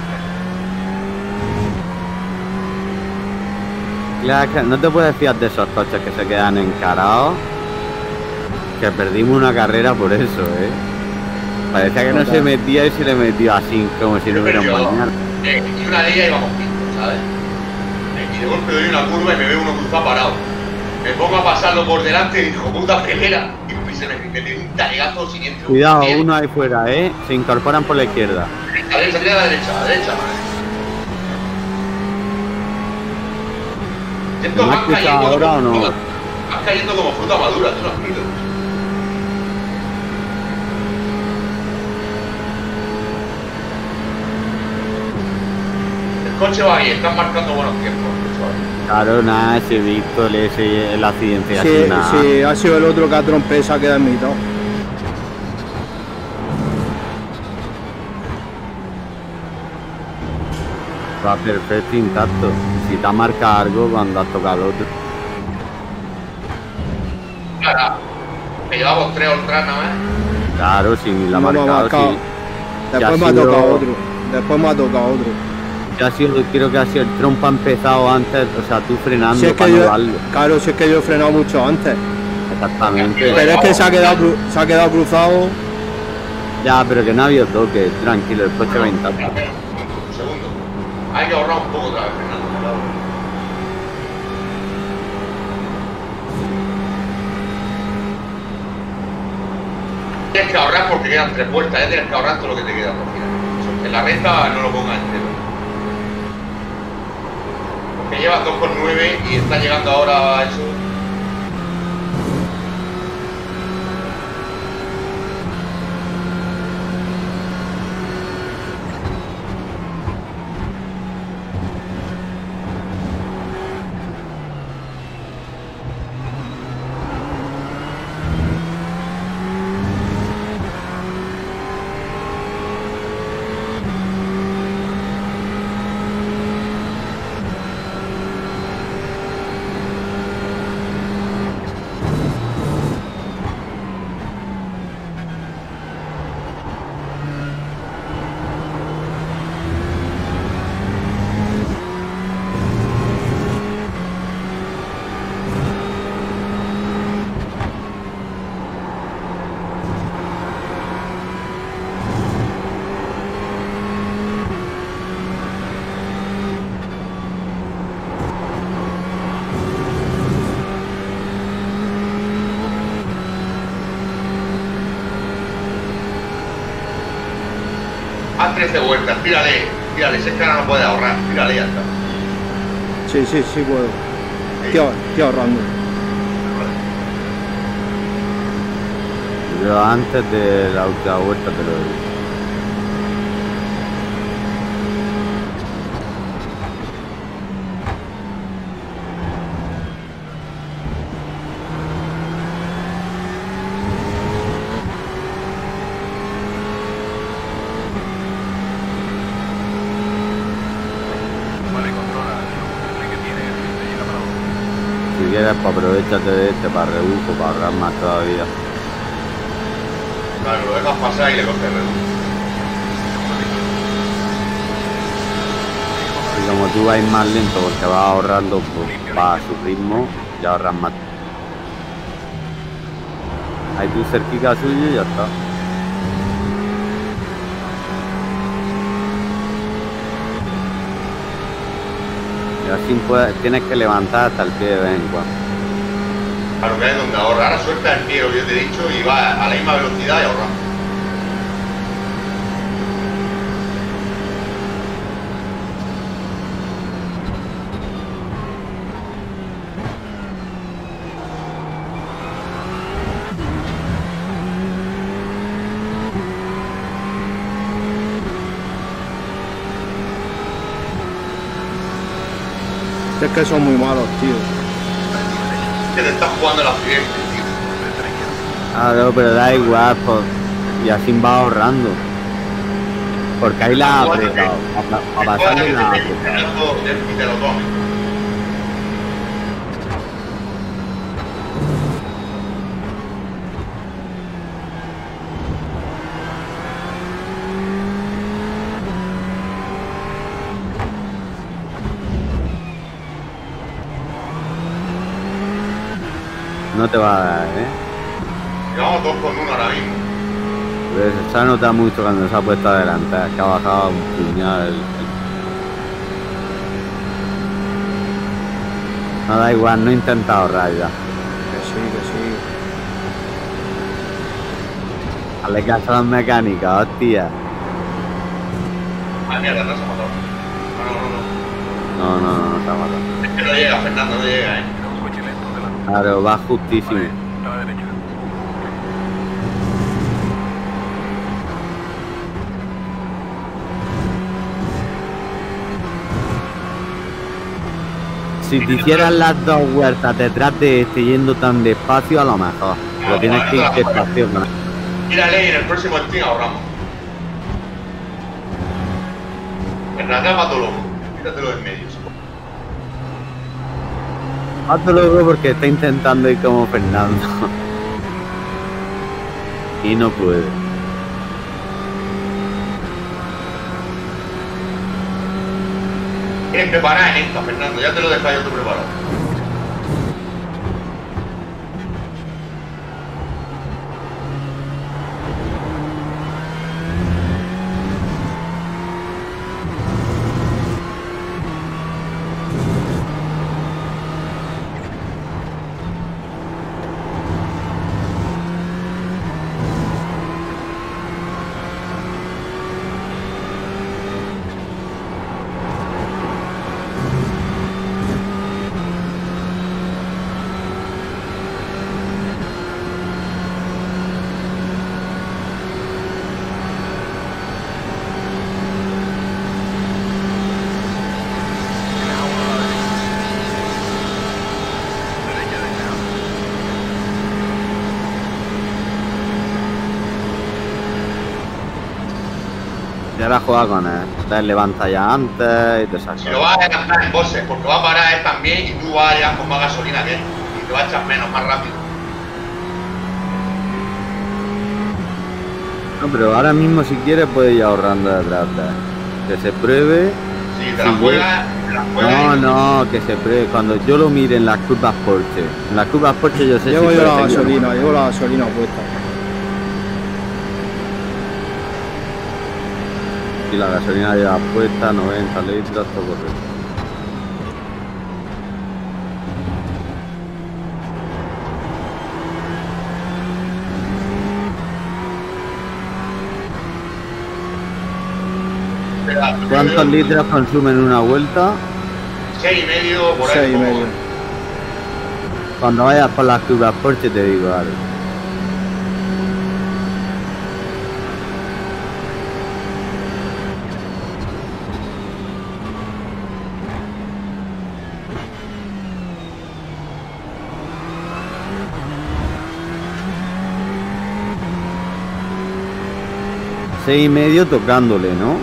Speaker 1: Claro, que no te puedes fiar de esos coches que se quedan encarados. Que perdimos una carrera por eso, ¿eh? Parecía que no se metía y se le metió así, como si no hubiera un mañana.
Speaker 3: Eh, y una de ellas íbamos quinto, ¿sabes? Y de golpe doy una curva y me veo uno cruzado parado. Me pongo a pasarlo por delante y dijo, puta acelera. Y se me metió un talegazo siniestro.
Speaker 1: Cuidado, uno ahí fuera, ¿eh? Se incorporan por la izquierda.
Speaker 3: A la derecha, a la derecha, a la derecha, madre. Esto
Speaker 1: ¿Me has escuchado ahora o no?
Speaker 3: Vas cayendo como fruta madura, tú no has visto. coche va bien, están marcando buenos tiempos. El coche va bien.
Speaker 1: Claro, nada, si he visto el, ese, el accidente así,
Speaker 2: Sí,
Speaker 1: nada.
Speaker 2: sí, ha sido el otro que ha trompado, se ha quedado en mitad.
Speaker 1: Va perfecto, intacto. Si te marca algo cuando has tocado el otro.
Speaker 3: Claro, me llevamos tres ultras nada más.
Speaker 1: Claro, si la ha
Speaker 2: No me ha
Speaker 1: marcado,
Speaker 2: marcado.
Speaker 1: sí.
Speaker 2: Después
Speaker 1: Ya
Speaker 2: me ha
Speaker 1: ha sido-
Speaker 2: tocado otro. Después me ha tocado otro.
Speaker 1: Ya ha sido, creo que ha sido el trompa empezado antes, o sea, tú frenando
Speaker 2: Si es
Speaker 1: para
Speaker 2: que
Speaker 1: no
Speaker 2: yo,
Speaker 1: darle.
Speaker 2: claro, si es que yo he frenado mucho antes.
Speaker 1: Exactamente.
Speaker 2: Pero es que se ha quedado, cru- se ha quedado cruzado.
Speaker 1: Ya, pero que no ha habido toque, tranquilo, el coche va intacto.
Speaker 3: Espera, espera, un segundo. Hay que ahorrar un poco otra vez, Fernando. Claro. Tienes que ahorrar porque quedan tres vueltas, ya tienes que ahorrar todo lo que te queda por final. En la recta no lo pongas entero. Porque llevas dos con nueve y está llegando ahora a eso. Haz trece vueltas, tírale, tírale, si es que ahora no puede ahorrar, tírale y ya está.
Speaker 2: Sí, sí, sí puedo. Estoy, ahor- estoy ahorrando.
Speaker 1: Yo antes de la última vuelta te lo digo.
Speaker 4: Vale, controla. El que tiene te llega para abajo.
Speaker 1: Si quieres, pues aprovechate de este para rebufo, para ahorrar más todavía.
Speaker 3: Claro, lo dejas pasar y le coges el reducto.
Speaker 1: Y como tú vas más lento porque vas ahorrando, pues va a su ritmo y ahorras más. Ahí tú cerquita suyo y ya está. Y así puedes, tienes que levantar hasta el pie de vez en cuando.
Speaker 3: Claro, que es donde ahorra. Ahora suelta el pie, lo que yo te he dicho, y va a la misma velocidad y ahorra.
Speaker 2: Es que son muy malos, tío.
Speaker 3: Que te estás jugando el accidente, tío.
Speaker 1: Claro, pero da igual, pues, y así va ahorrando. Porque ahí la ha apretado. A pasarle la ha apretado.
Speaker 3: Y te lo tomes.
Speaker 1: No te va a dar, ¿eh?
Speaker 3: Llevamos dos con uno ahora mismo.
Speaker 1: Pues se ha notado mucho cuando se ha puesto a adelantar, que ha bajado un puñado el, el... No da igual, no intenta ahorrar ya.
Speaker 2: Que sí, que sí.
Speaker 1: Hazle caso a las mecánicas, hostia.
Speaker 3: Ah, mierda, no se ha matado. No, no, no, no.
Speaker 1: No, no, no, no te ha matado.
Speaker 3: Es que no llega, Fernando, no llega, eh.
Speaker 4: Era un coche lento delante.
Speaker 1: Claro, va justísimo.
Speaker 4: Vale, a la derecha.
Speaker 1: si te hicieras las dos vueltas detrás de este yendo tan despacio, a lo mejor. Pero tienes que ir despacio. ¿No?
Speaker 3: Mírale y en el próximo stream ahorramos. En la cama todo loco. Quítatelo en medio.
Speaker 1: Hazlo luego porque está intentando ir como Fernando. Y no puede.
Speaker 3: Tienes preparada en esta, Fernando. Ya te lo dejo yo tú preparado.
Speaker 1: Ya la juega con él. Entonces levanta ya antes y te saca.
Speaker 3: Si lo vas a adelantar en bosses, porque va a parar él también y tú vas a llegar con más gasolina que él. Y te va a echar menos, más rápido.
Speaker 1: No, pero ahora mismo si quieres puedes ir ahorrando detrás de él. Que se pruebe.
Speaker 3: Sí, te la juegas, te la juegas.
Speaker 1: No, no, que se pruebe. Cuando yo lo mire en las curvas Porsche. En las curvas Porsche yo sé
Speaker 2: Llevo
Speaker 1: si
Speaker 2: yo
Speaker 1: puede
Speaker 2: la
Speaker 1: seguir.
Speaker 2: gasolina, llevo la gasolina puesta.
Speaker 1: Y la gasolina ya puesta, noventa litros, todo correcto. ¿Cuántos litros consumen una vuelta?
Speaker 3: Seis y medio, por ahí.
Speaker 2: Seis y
Speaker 3: poco.
Speaker 2: medio.
Speaker 1: Cuando vayas por las curvas Porsche te digo algo. Seis y medio tocándole, ¿no?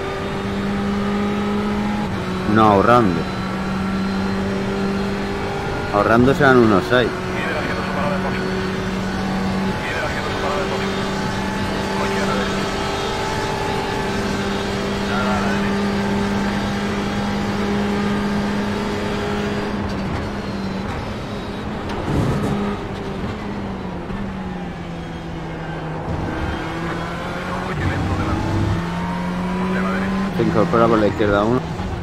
Speaker 1: No ahorrando. Ahorrando sean unos seis.
Speaker 4: Líder haciendo su parada de pozo. Líder haciendo su parada de pozo. Coche a la derecha. Nada a la derecha. Un coche lento delante. Ponte a la derecha.
Speaker 1: Se incorpora por la izquierda uno.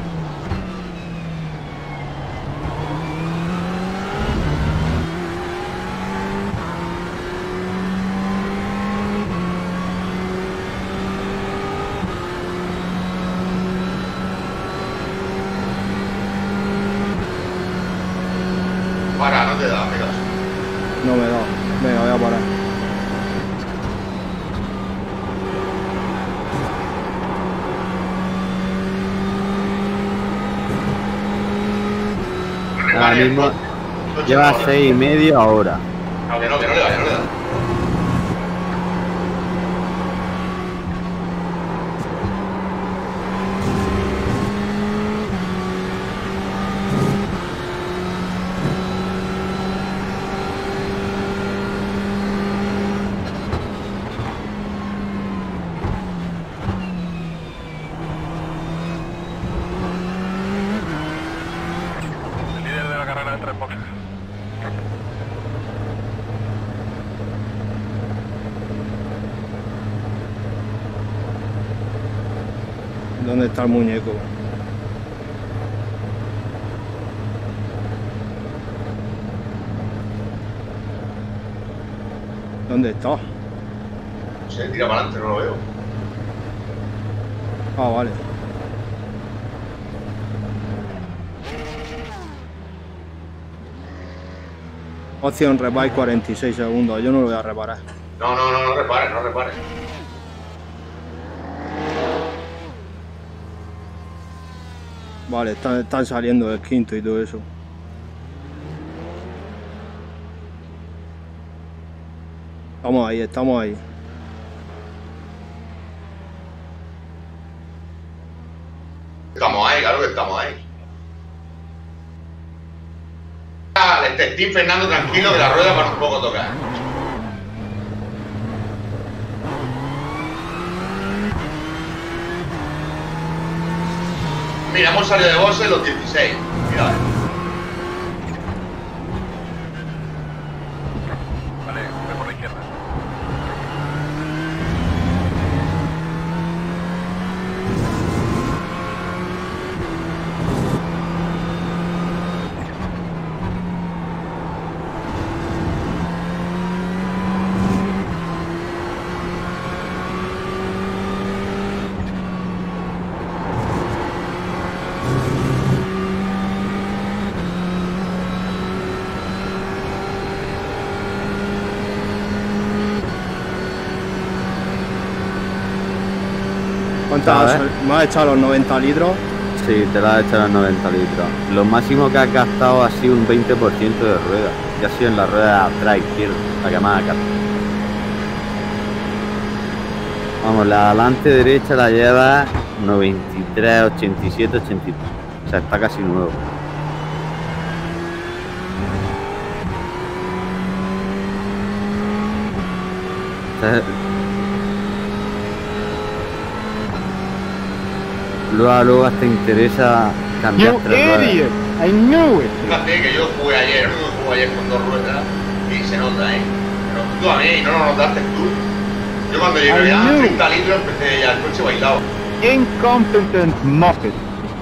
Speaker 3: Para, no te da, mira.
Speaker 2: No me da. Venga, voy a parar.
Speaker 1: Ahora mismo lleva seis y medio ahora.
Speaker 3: No, que no, que no le da, que no le da.
Speaker 4: El líder de la carrera entra en boxes.
Speaker 2: ¿Dónde está el muñeco? ¿Dónde está?
Speaker 3: Se tira para adelante, no lo veo.
Speaker 2: Ah, vale. Opción revive cuarenta y seis segundos. Yo no lo voy a reparar.
Speaker 3: No, no, no, no repares, no repares.
Speaker 2: Vale, están, están saliendo del quinto y todo eso. Estamos ahí, estamos ahí.
Speaker 3: Estamos ahí, claro que estamos ahí. Ah, el testín Fernando tranquilo que la rueda para un poco tocar. Mira, hemos salido de boxe los dieciséis. Mira, vale.
Speaker 4: Vale, voy por la izquierda.
Speaker 2: ¿Cuántas?
Speaker 1: A ver.
Speaker 2: ¿Me has echado los noventa litros?
Speaker 1: Sí, te la has echado los noventa litros. Lo máximo que has gastado ha sido un veinte por ciento de rueda. Ya ha sido en la rueda de atrás izquierda, la que más ha gastado. Vamos, la delante derecha la lleva noventa y tres, ochenta y siete, ochenta y tres. O sea, está casi nuevo. O sea, luego, luego hasta interesa cambiar tres ruedas.
Speaker 2: I knew it.
Speaker 3: Fíjate que yo jugué ayer, yo jugué ayer con dos ruedas y se nota, ¿eh? Pero tú a mí no lo notaste tú. Yo cuando llegué ya a treinta litros empecé ya el coche bailado.
Speaker 2: Incompetent muppet.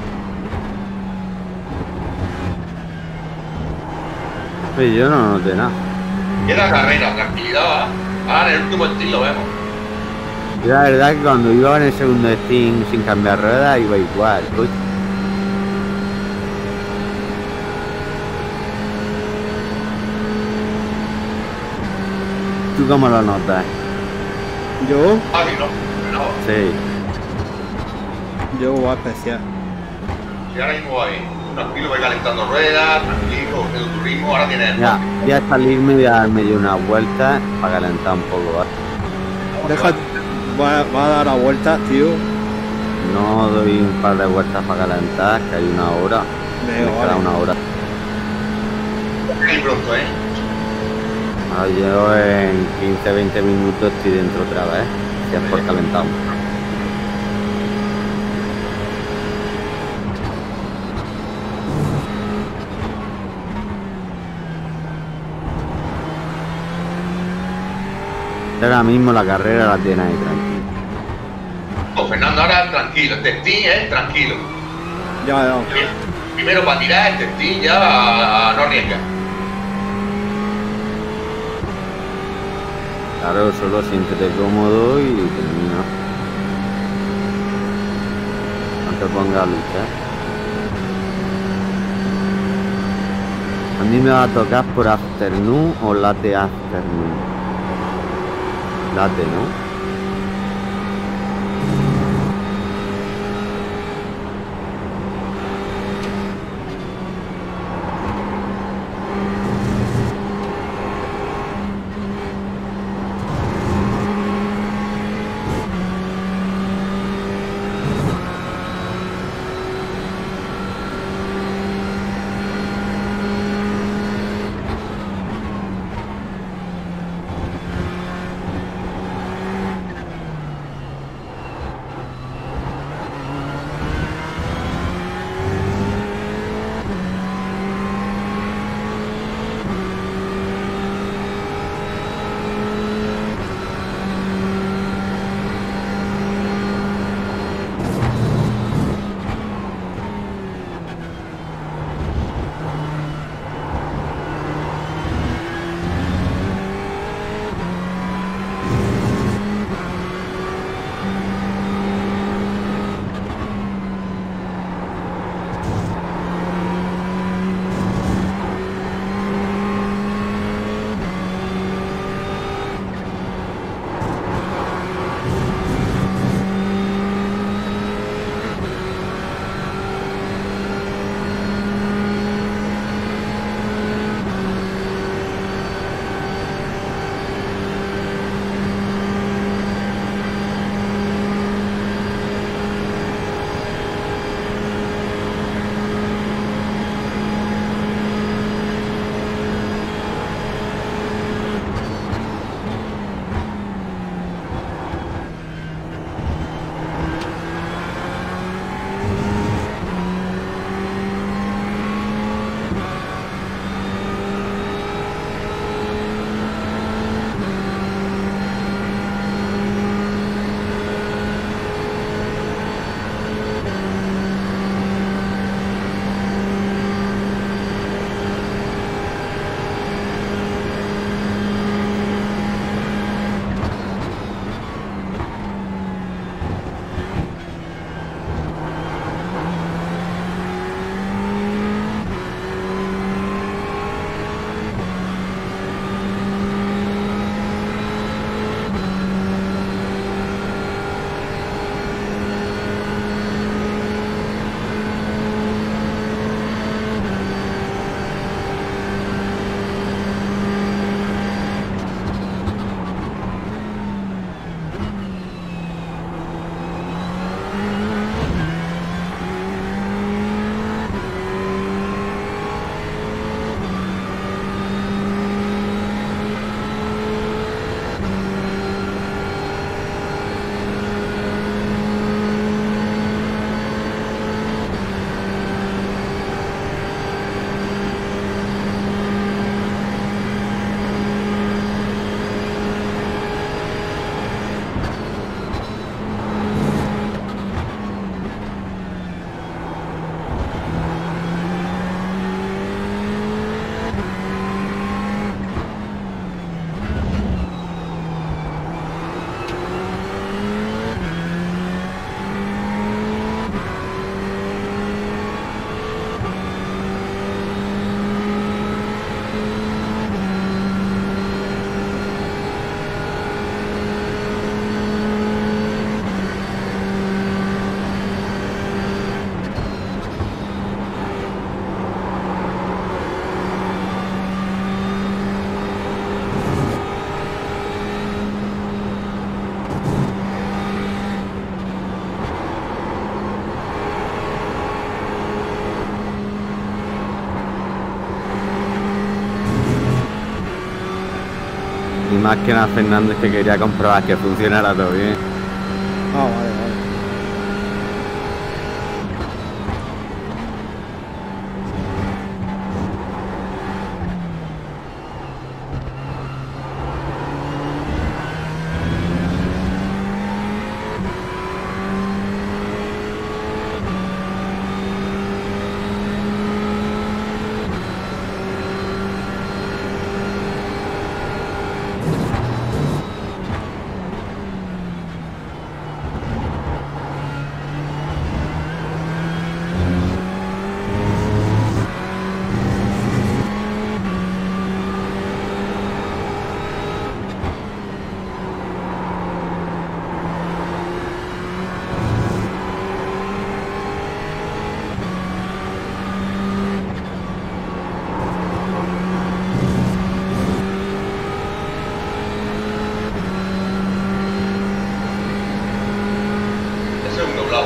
Speaker 1: Oye, yo no noté nada.
Speaker 3: Queda carrera, tranquilidad, ¿va? Ahora en el último estilo lo vemos.
Speaker 1: Yo la verdad que cuando iba en el segundo Steam sin cambiar ruedas iba igual, coche. ¿Tú cómo lo notas?
Speaker 2: Yo,
Speaker 3: Ah, que no, no.
Speaker 1: Sí.
Speaker 2: yo voy a especial.
Speaker 3: Y ahora mismo ahí, tranquilo, voy calentando ruedas, tranquilo, cogiendo tu ritmo, ahora tienes el
Speaker 1: Ya, voy a salirme y voy a darme yo una vuelta para calentar un poco, ¿vale?
Speaker 2: Deja, va, va a dar a vueltas, tío.
Speaker 1: No doy un par de vueltas para calentar, que hay una hora.
Speaker 2: Venga,
Speaker 1: Me queda
Speaker 2: vale.
Speaker 1: una hora.
Speaker 3: Ahí pronto, ¿eh?
Speaker 1: Ah, yo en quince, veinte minutos estoy dentro otra vez. Si es por calentar. Ahora mismo la carrera la tiene ahí tranquila.
Speaker 3: Oh, Fernando, ahora tranquilo, el testín, ¿eh? Tranquilo.
Speaker 2: Ya, ya.
Speaker 3: Primero para tirar el testín, ya no arriesga.
Speaker 1: Claro, solo siéntete cómodo y termina. No te pongas a luchar. A mí me va a tocar por afternoon o late afternoon. Late, ¿no? Y más que nada Fernández, que quería comprobar que funcionara todo bien.
Speaker 2: Ah, vale, vale.
Speaker 3: Ese es un doblado.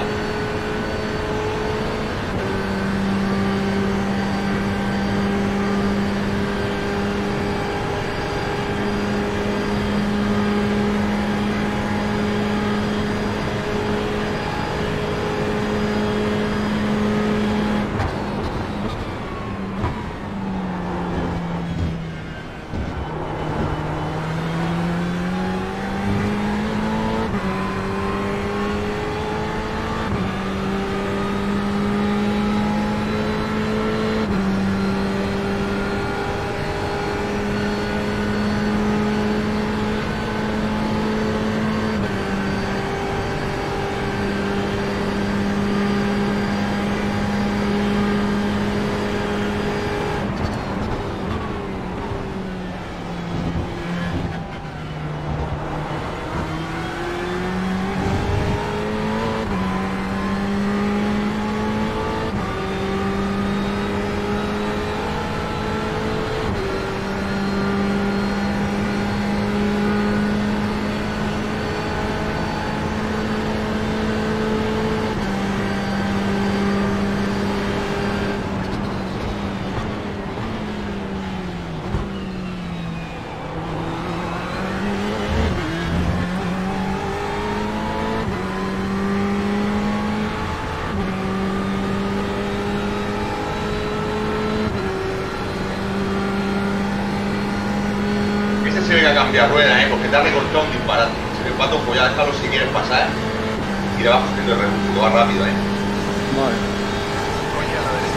Speaker 3: Se venga a cambiar ruedas, ¿eh? Porque te ha recortado un disparate. Si el pato, pues ya déjalo si quieres pasar y le vas cogiendo el rebufo, va rápido, ¿eh?
Speaker 2: Vale.
Speaker 4: Coña a la derecha.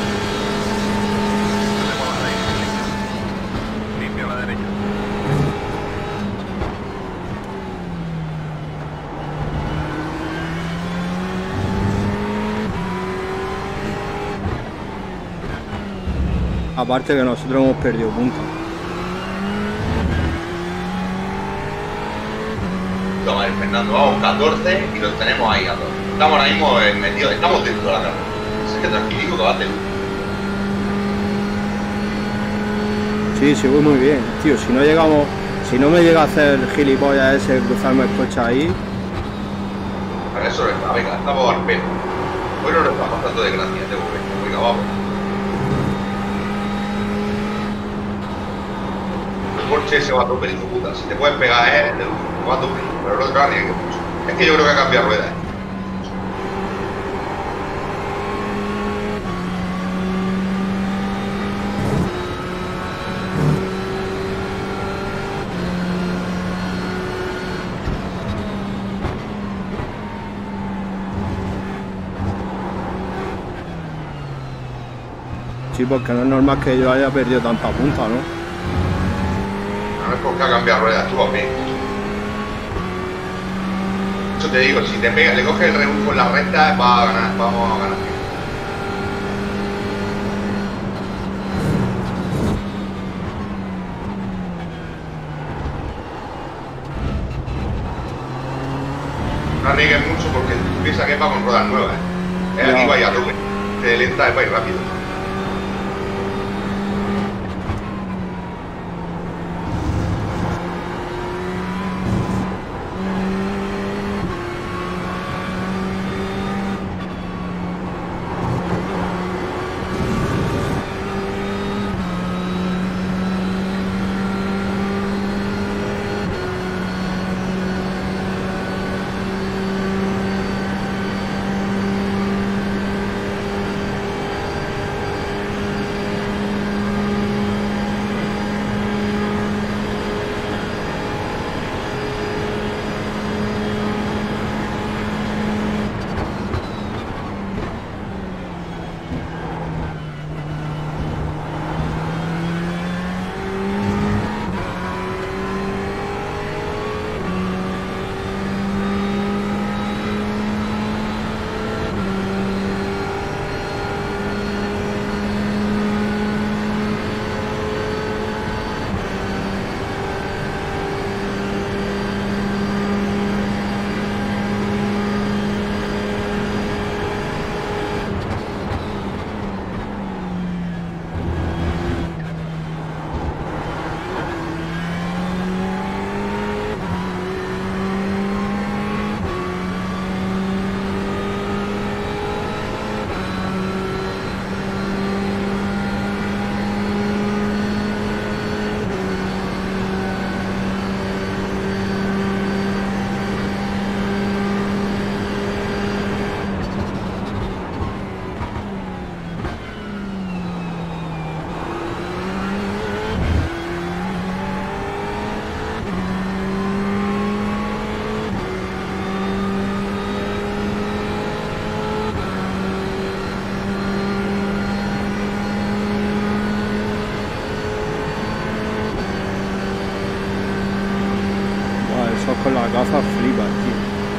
Speaker 4: Hacemos a la derecha. Limpio a la derecha.
Speaker 2: Aparte que nosotros hemos perdido puntos.
Speaker 3: Toma, el Fernando, vamos catorce y los tenemos ahí a todos. Estamos ahora mismo en medio, estamos dentro de la carrera. Es que tranquilico que va a hacer.
Speaker 2: Sí, sí, voy muy bien. Tío, si no llegamos, si no me llega a hacer gilipollas ese, cruzarme el coche ahí.
Speaker 3: Para eso está, venga, estamos al pelo. Hoy no nos está pasando de gracia, tengo que venga, vamos. El Porsche se va a tope, hijo puta. Si te puedes pegar, eh, te lo va a tope. Pero el otro arriesgue mucho. Es que yo creo que ha cambiado ruedas.
Speaker 2: Sí, porque no es normal que yo haya perdido tanta punta, ¿no?
Speaker 3: No es porque ha cambiado ruedas, tú vas bien. Eso te digo, si te pega, le coges el rebufo en la recta, va a ganar, vamos a ganar. No arriesgues mucho porque piensa que va con ruedas nuevas, ¿eh? Es aquí vaya a tope, te lenta es para ir rápido.
Speaker 2: con las gafas flipas, tío.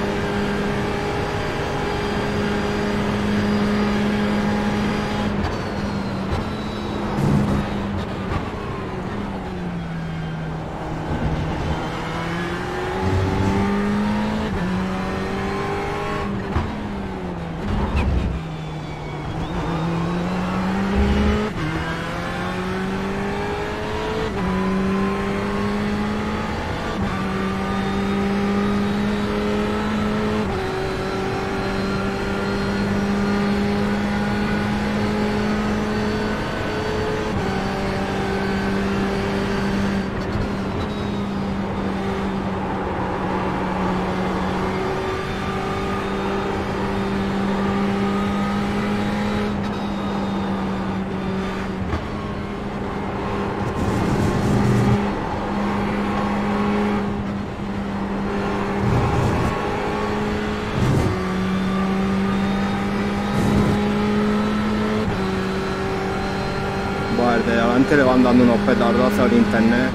Speaker 2: El de adelante le van dando unos petardazos al internet.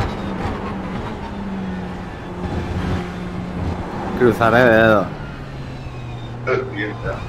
Speaker 1: Cruzaré dedos.
Speaker 3: Hostia.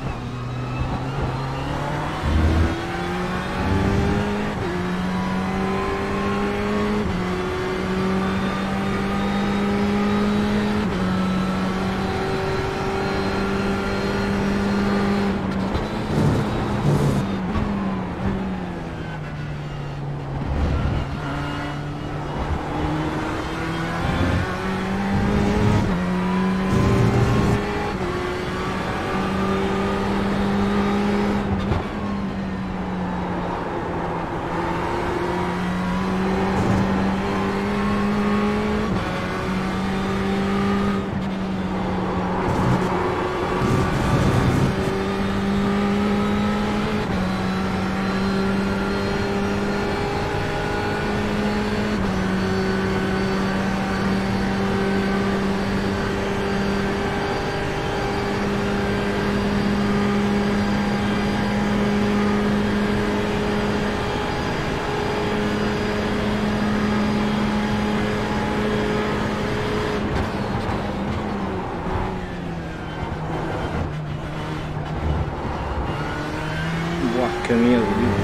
Speaker 2: Buah, qué miedo, tío.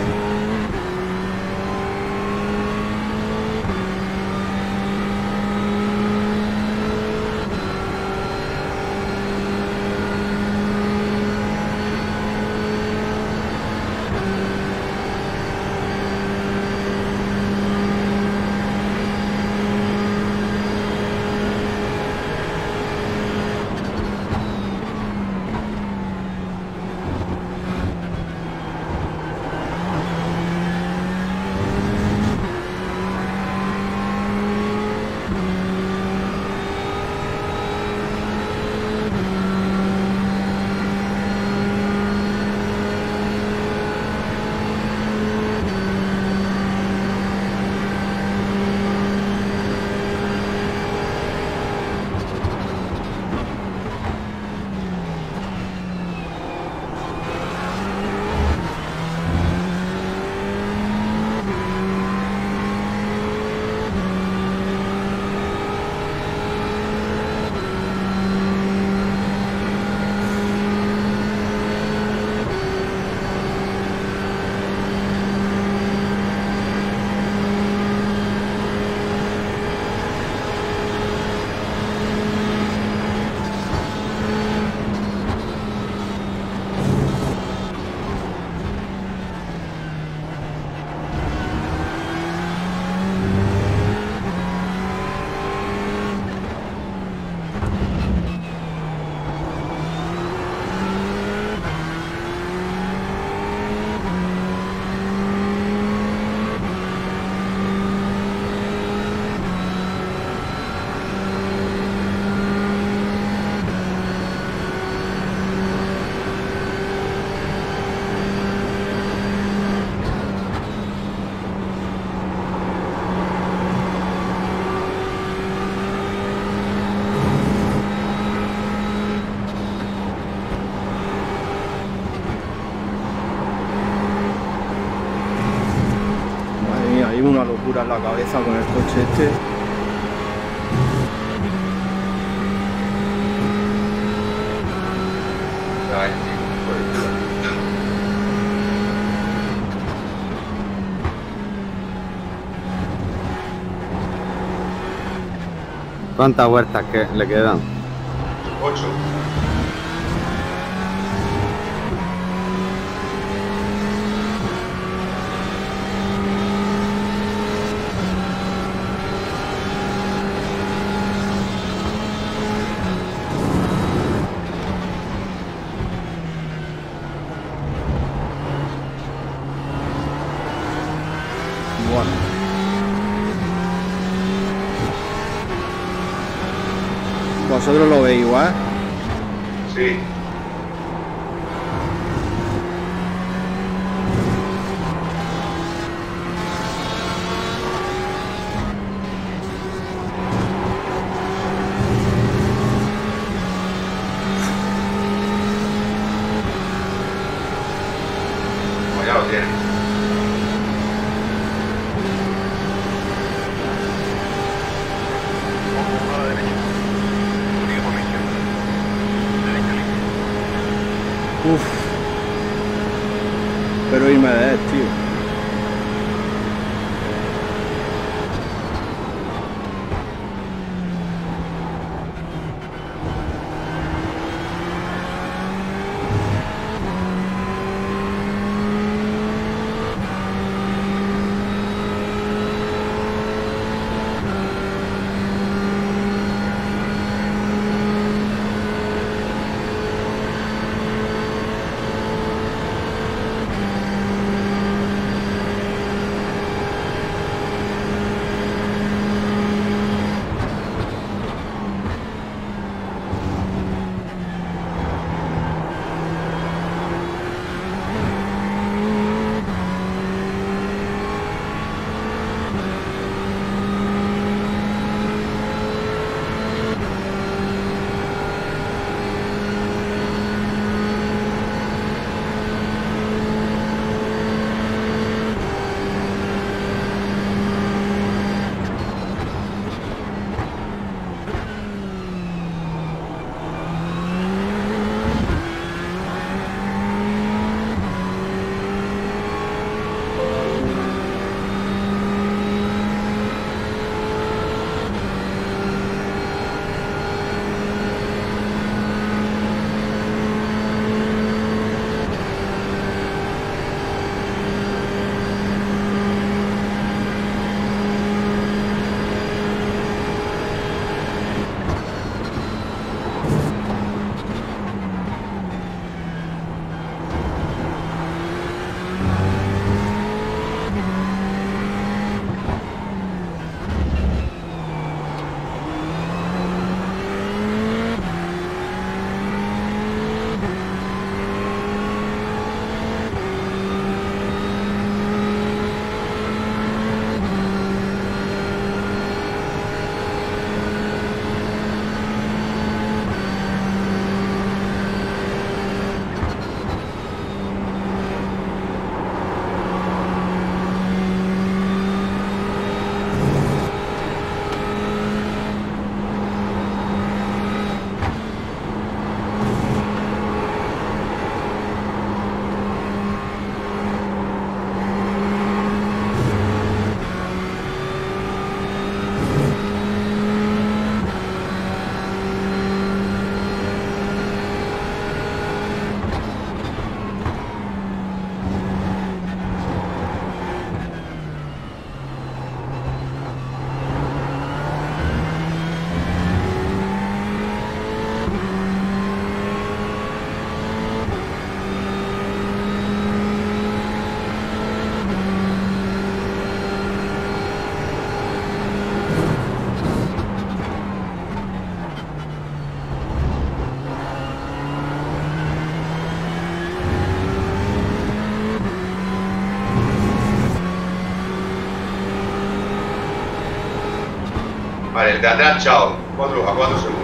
Speaker 2: Una locura en la cabeza con el coche este.
Speaker 1: ¿Cuántas vueltas que le quedan?
Speaker 3: Ocho.
Speaker 2: Bueno. ¿Vosotros lo veis igual?
Speaker 3: Sí. Pues ya lo tienes.
Speaker 4: Ojo a la derecha. Sigue por la izquierda. Derecha limpia.
Speaker 2: Uf. Pero irme de él, tío.
Speaker 3: Vale, el de atrás, chao. cuatro a cuatro segundos.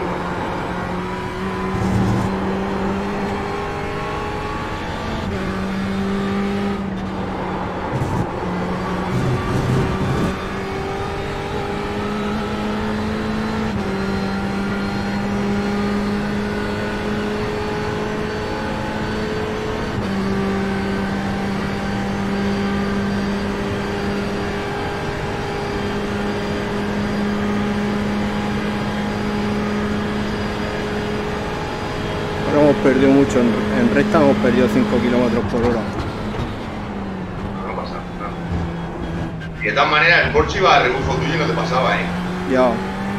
Speaker 2: perdido mucho. En, en recta hemos perdido cinco kilómetros por hora.
Speaker 3: No pasa nada. Y de todas maneras, el Porsche iba a rebufo tuyo y no te pasaba, ¿eh?
Speaker 2: Ya.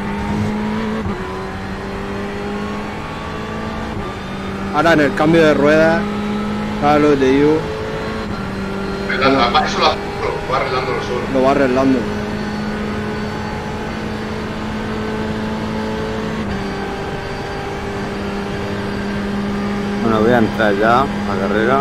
Speaker 2: Ahora en el cambio de ruedas, ¿sabes lo que te digo?
Speaker 3: Eso lo hace solo, va arreglándolo solo.
Speaker 2: Lo va arreglando.
Speaker 1: Bueno, voy a entrar ya a la carrera.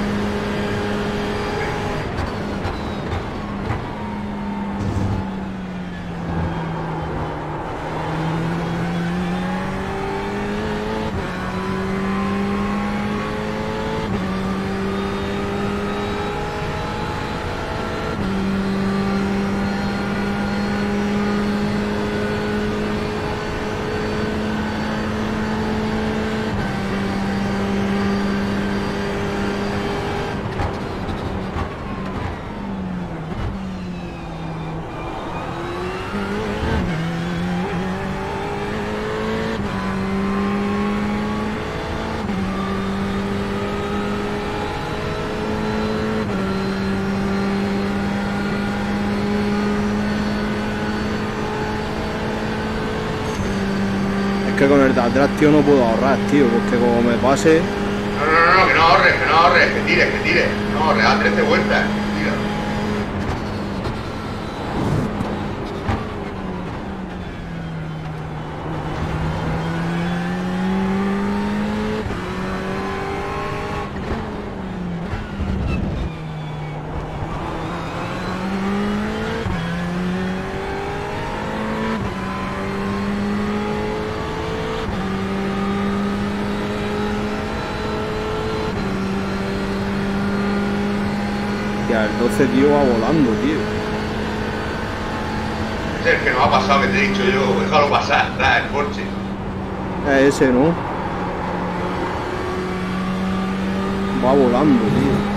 Speaker 2: Que con el de atrás, tío, no puedo ahorrar, tío, porque como me pase...
Speaker 3: No, no, no, no, que no ahorres, que no ahorres, que tires, que tires. No ahorres, a trece vueltas. Tira.
Speaker 2: Hostia, el doce, tío, va volando, tío.
Speaker 3: Ese es el que nos ha pasado, que te he dicho yo. Déjalo pasar, da, el Porsche.
Speaker 2: Es ese, ¿no? Va volando, tío.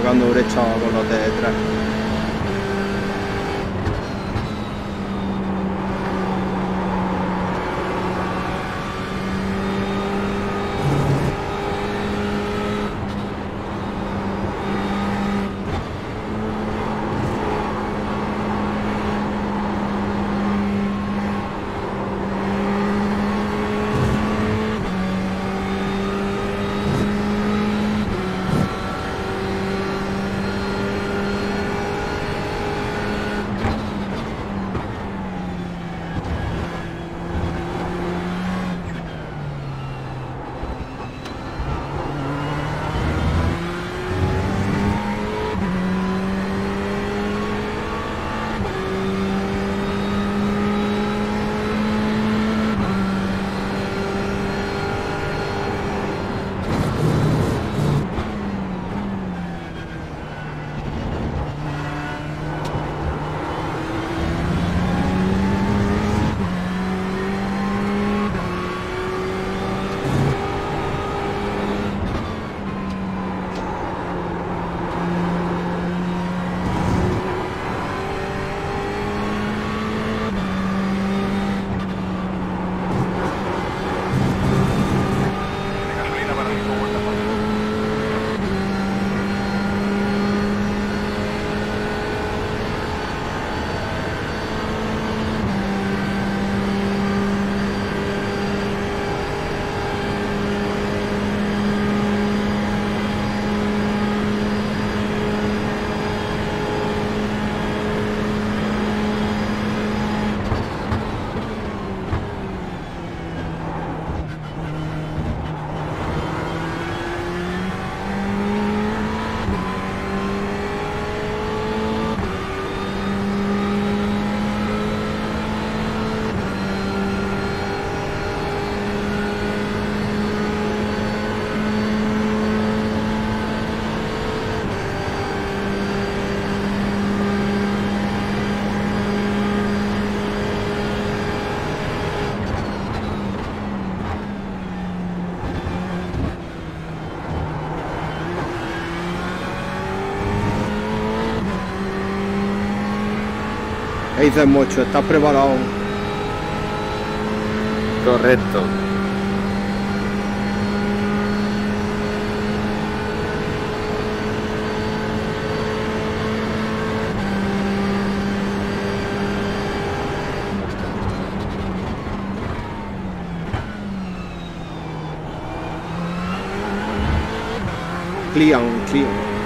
Speaker 2: sacando brecha con los de detrás. ¿Qué dices, Mocho? ¿Estás preparado?
Speaker 1: Correcto.
Speaker 2: Clean, clean.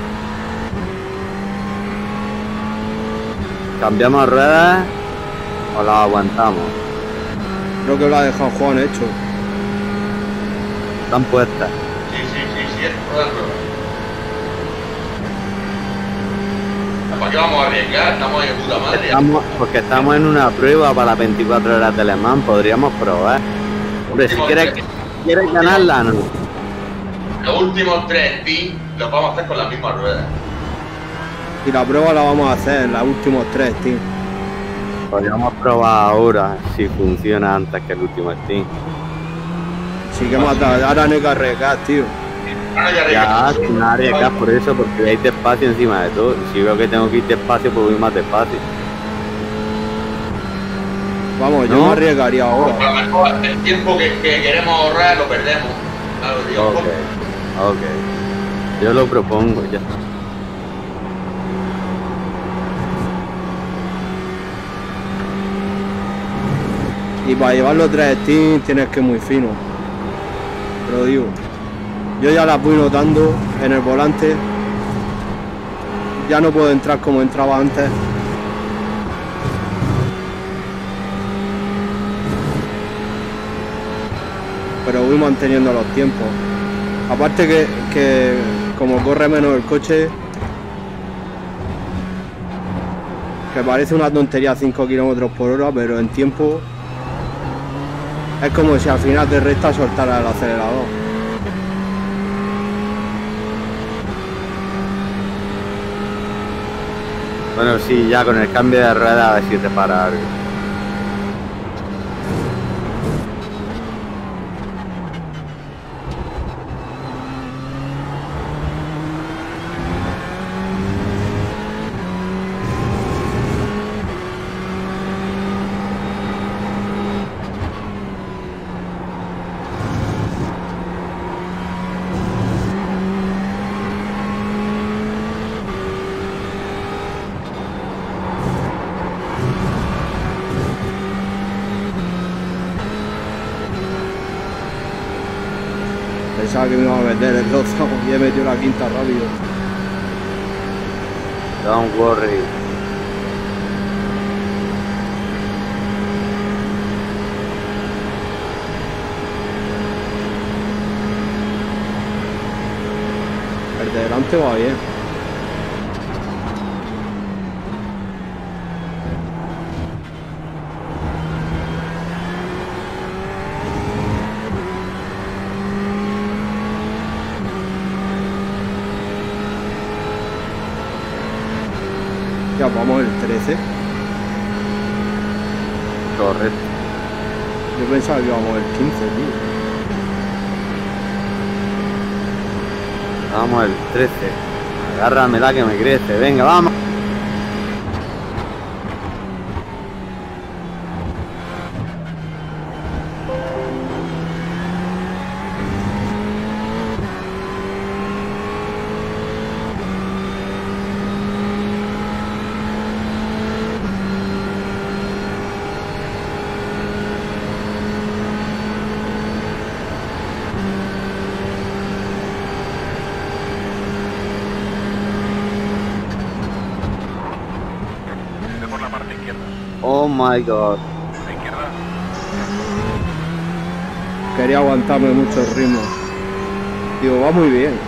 Speaker 1: ¿Cambiamos ruedas o las aguantamos?
Speaker 2: Creo que lo ha dejado Juan hecho.
Speaker 1: Están puestas.
Speaker 3: Sí, sí, sí, sí, es rueda, rueda. ¿Para qué vamos a arriesgar? Estamos ahí de puta madre.
Speaker 1: Estamos, porque estamos en una prueba para las veinticuatro horas de Le Mans, podríamos probar. Hombre, si quieres, quieres ganarla, no.
Speaker 3: Los últimos tres teams los vamos a hacer con las mismas ruedas.
Speaker 2: Y la prueba la vamos a hacer en los últimos tres, tío.
Speaker 1: Podríamos probar ahora si funciona antes que el último Steam.
Speaker 2: Sí que matar, ahora no hay que arriesgar, tío.
Speaker 3: Ahora ya
Speaker 1: Ya,
Speaker 3: arriesgamos.
Speaker 1: sin arriesgar por eso, porque vais despacio encima de todo. Si veo que tengo que ir despacio, pues voy más despacio.
Speaker 2: Vamos, yo
Speaker 1: ¿No?
Speaker 2: me arriesgaría
Speaker 3: A
Speaker 2: ahora.
Speaker 3: lo mejor el tiempo que, que queremos ahorrar lo perdemos. Claro, tío.
Speaker 1: Ok, ok. Yo lo propongo ya.
Speaker 2: Y para llevar los tres Steam tienes que ir muy fino. Te lo digo. Yo ya las voy notando en el volante. Ya no puedo entrar como entraba antes. Pero voy manteniendo los tiempos. Aparte que, que como corre menos el coche, que parece una tontería cinco kilómetros por hora, pero en tiempo es como si al final de recta soltara el acelerador.
Speaker 1: Bueno, sí, ya con el cambio de rueda a ver si repara algo.
Speaker 2: Pensaba que me iba a meter el rozado y he metido la quinta rápido.
Speaker 1: Don't worry.
Speaker 2: El de delante va bien. Ya vamos el trece.
Speaker 1: Correcto.
Speaker 2: Yo pensaba que íbamos el quince, tío.
Speaker 1: Vamos el trece. Agárramela que me crece. Venga, vamos.
Speaker 4: Ve por la parte izquierda.
Speaker 1: Oh my god.
Speaker 4: La izquierda.
Speaker 2: Quería aguantarme mucho el ritmo. Digo, va muy bien.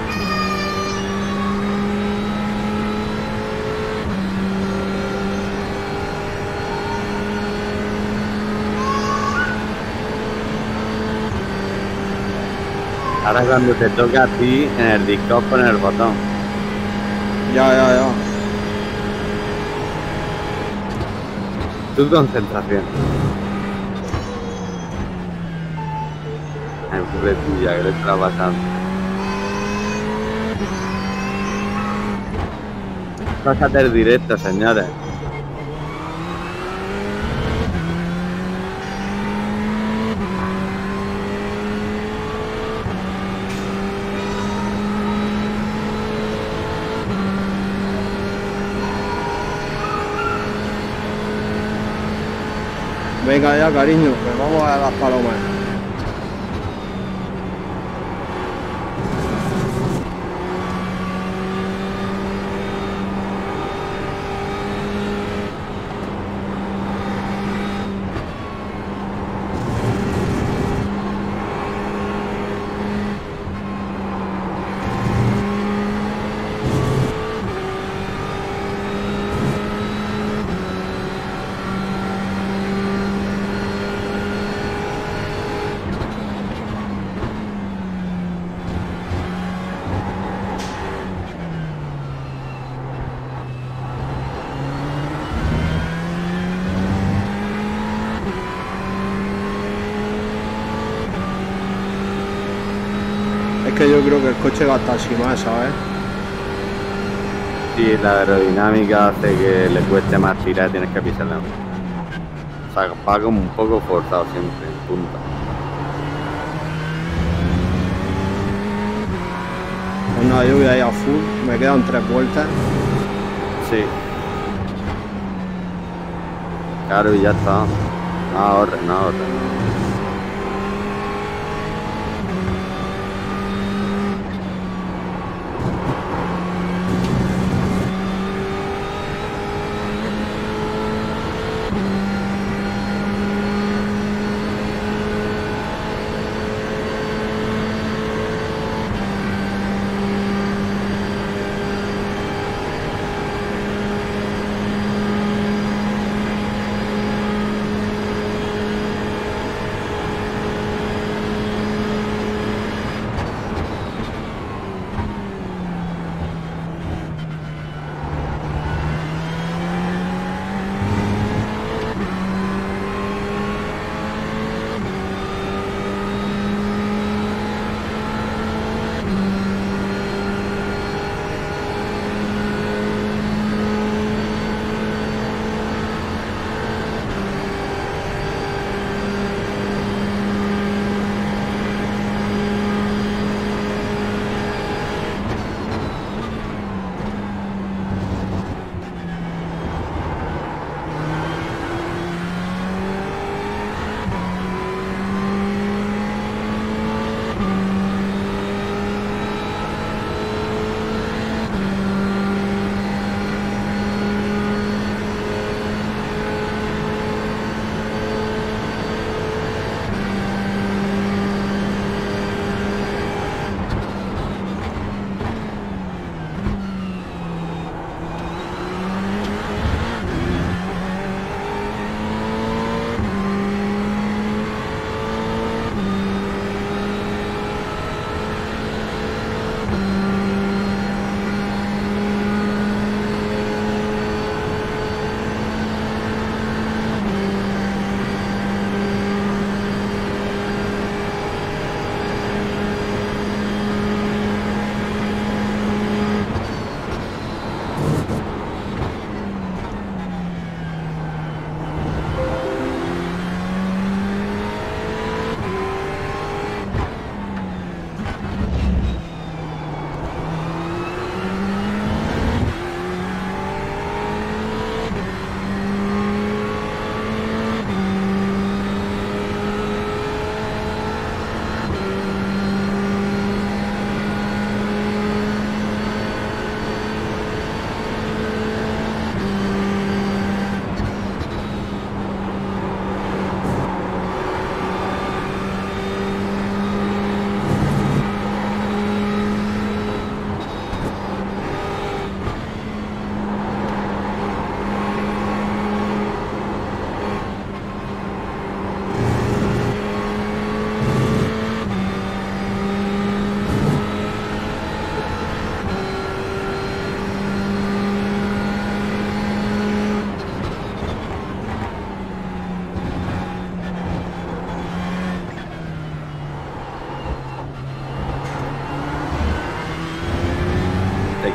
Speaker 1: Ahora cuando te toca a ti en el disco poner el botón.
Speaker 2: Ya, ya, ya.
Speaker 1: Tu concentración. Ay, pobre tuya, que le está pasando. Vas a hacer directo, señores.
Speaker 2: Venga ya, cariño, que vamos a las palomas. Es que yo creo que el coche gasta así más, ¿sabes?
Speaker 1: Sí, la aerodinámica hace que le cueste más tirar, tienes que pisarle. O sea, va como un poco forzado siempre, en punta.
Speaker 2: Pues nada, yo voy a ir a full, me quedan tres vueltas.
Speaker 1: Sí. Claro, y ya está. No ahorres, no ahorres.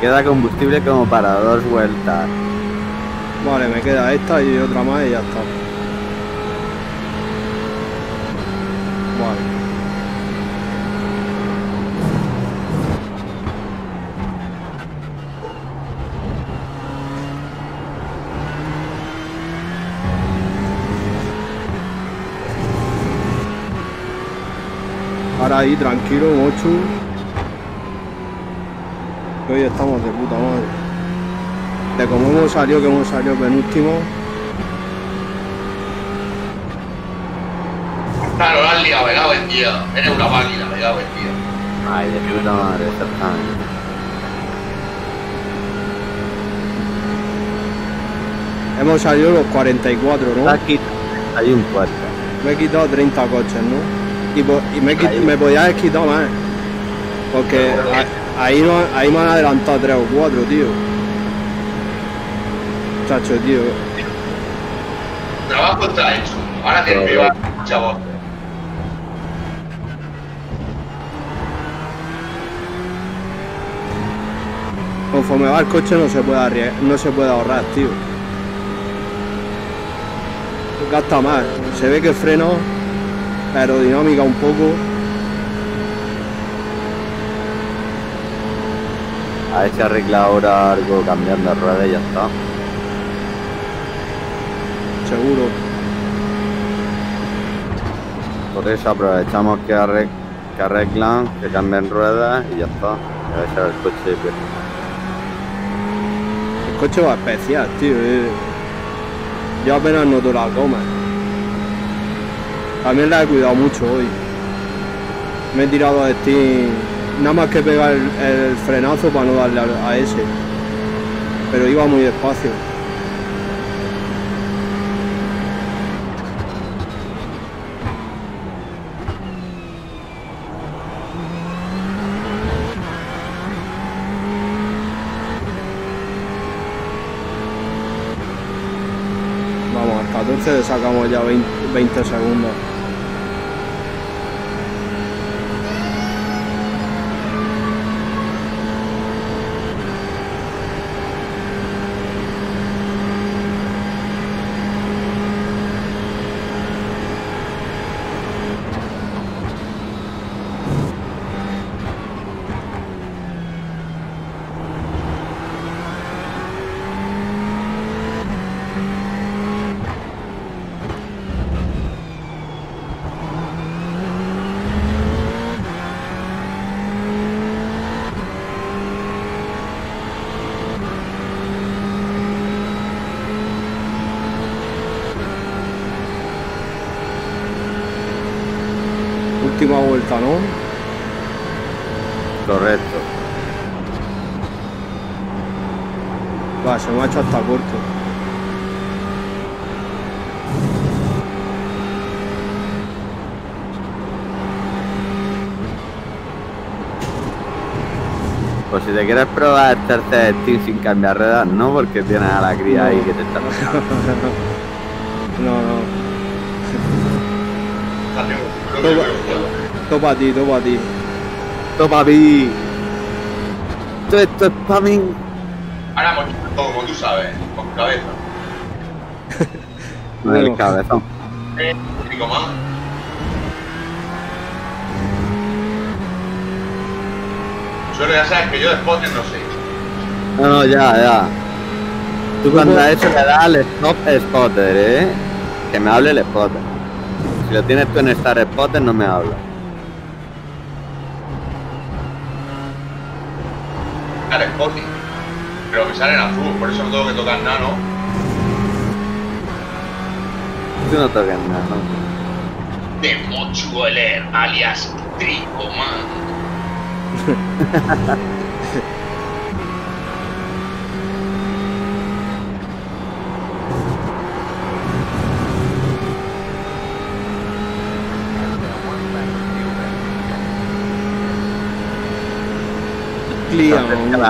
Speaker 1: queda combustible como para dos vueltas.
Speaker 2: Vale, me queda esta y otra más y ya está. Vale. Ahora ahí, tranquilo, Mochu. Hoy estamos de puta madre. De cómo hemos salido, que hemos salido penúltimo.
Speaker 3: Claro, lo has liado, me cago en Dios. Eres una máquina, me cago en Dios.
Speaker 1: Ay, de puta madre, exactamente.
Speaker 2: Hemos salido los cuarenta y cuatro, ¿no?
Speaker 1: Aquí hay un puerto.
Speaker 2: Me he quitado treinta coches, ¿no? Y, po y me, he me podía haber quitado más. Porque a ahí, no, ahí me han adelantado tres o cuatro, tío. Chacho, tío.
Speaker 3: Trabajo está hecho. Ahora te llevar, chavos.
Speaker 2: Conforme va el coche no se puede, no se puede ahorrar, tío. Gasta más. Se ve que el freno, aerodinámica un poco.
Speaker 1: A ver si arregla ahora algo cambiando ruedas y ya está.
Speaker 2: Seguro.
Speaker 1: Por eso aprovechamos que, arreg que arreglan, que cambien ruedas y ya está. Y a ver si ahora el coche pierde.
Speaker 2: El coche va especial, tío. Eh. Yo apenas noto la goma. También la he cuidado mucho hoy. Me he tirado a Steam, nada más que pegar el, el frenazo para no darle a, a ese. Pero iba muy despacio. Vamos, al catorce le sacamos ya veinte segundos. Última vuelta, ¿no?
Speaker 1: Correcto.
Speaker 2: Va, se me ha hecho hasta corto.
Speaker 1: Pues si te quieres probar el tercer Steam sin cambiar ruedas, no, porque tienes a la cría ahí que te está tocando.
Speaker 2: No, no. Topa a ti, topa a ti.
Speaker 1: Toma, papi. Todo esto es para mí.
Speaker 3: Ahora hemos hecho todo como tú sabes, con cabeza.
Speaker 1: No el cabezón.
Speaker 3: Eh, digo más. Solo ya sabes que yo de spotter no sé.
Speaker 1: No, no, ya, ya. Tú cuando a eso le das al stop spotter, ¿eh? Que me hable el spotter. Si lo tienes tú en Star Spotter, no me habla.
Speaker 3: Sale spotting. Pero me sale en azul, por eso no tengo que tocar nada, ¿no?
Speaker 1: Tú no toques nada, ¿no?
Speaker 3: De Mochueler, alias Tricoman.
Speaker 2: Clia,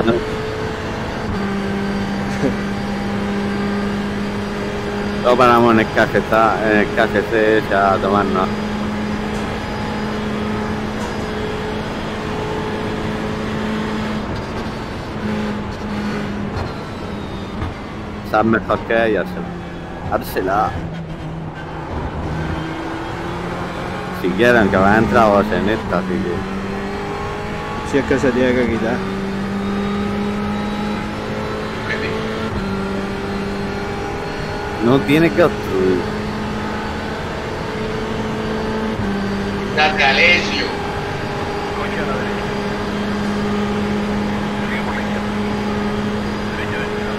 Speaker 1: Luego paramos en el K G C, en el K G C ya a tomarnos. esa es mejor que ella. Dársela. Si quieren, que van a entrar vos en esta, así que...
Speaker 2: Si es que se tiene que quitar.
Speaker 1: No tiene que obstruir.
Speaker 3: Date Alessio.
Speaker 4: Coche a la derecha. Sigue por la izquierda. Derecha despegada.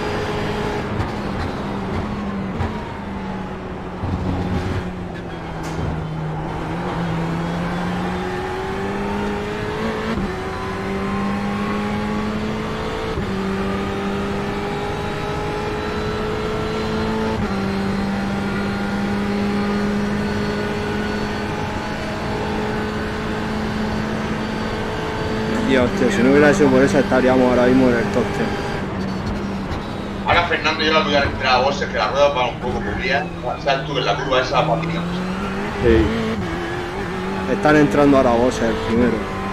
Speaker 2: Dios, tío, si no hubiera sido por eso estaríamos ahora mismo en el top ten.
Speaker 3: Ahora Fernando yo la voy a entrar a boxes, que la rueda para un poco pulida. O sea, tú en la curva esa patina.
Speaker 2: Sí. Están entrando ahora vos el primero.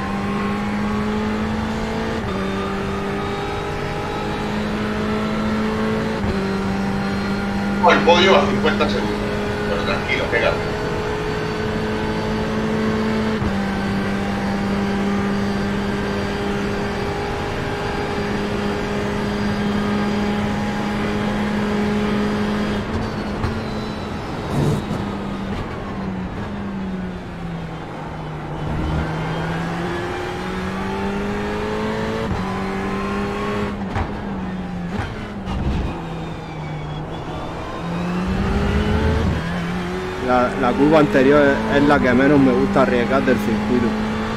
Speaker 3: El podio a cincuenta segundos. Pero tranquilo, pégate.
Speaker 2: La, la curva anterior es, es la que menos me gusta arriesgar del circuito.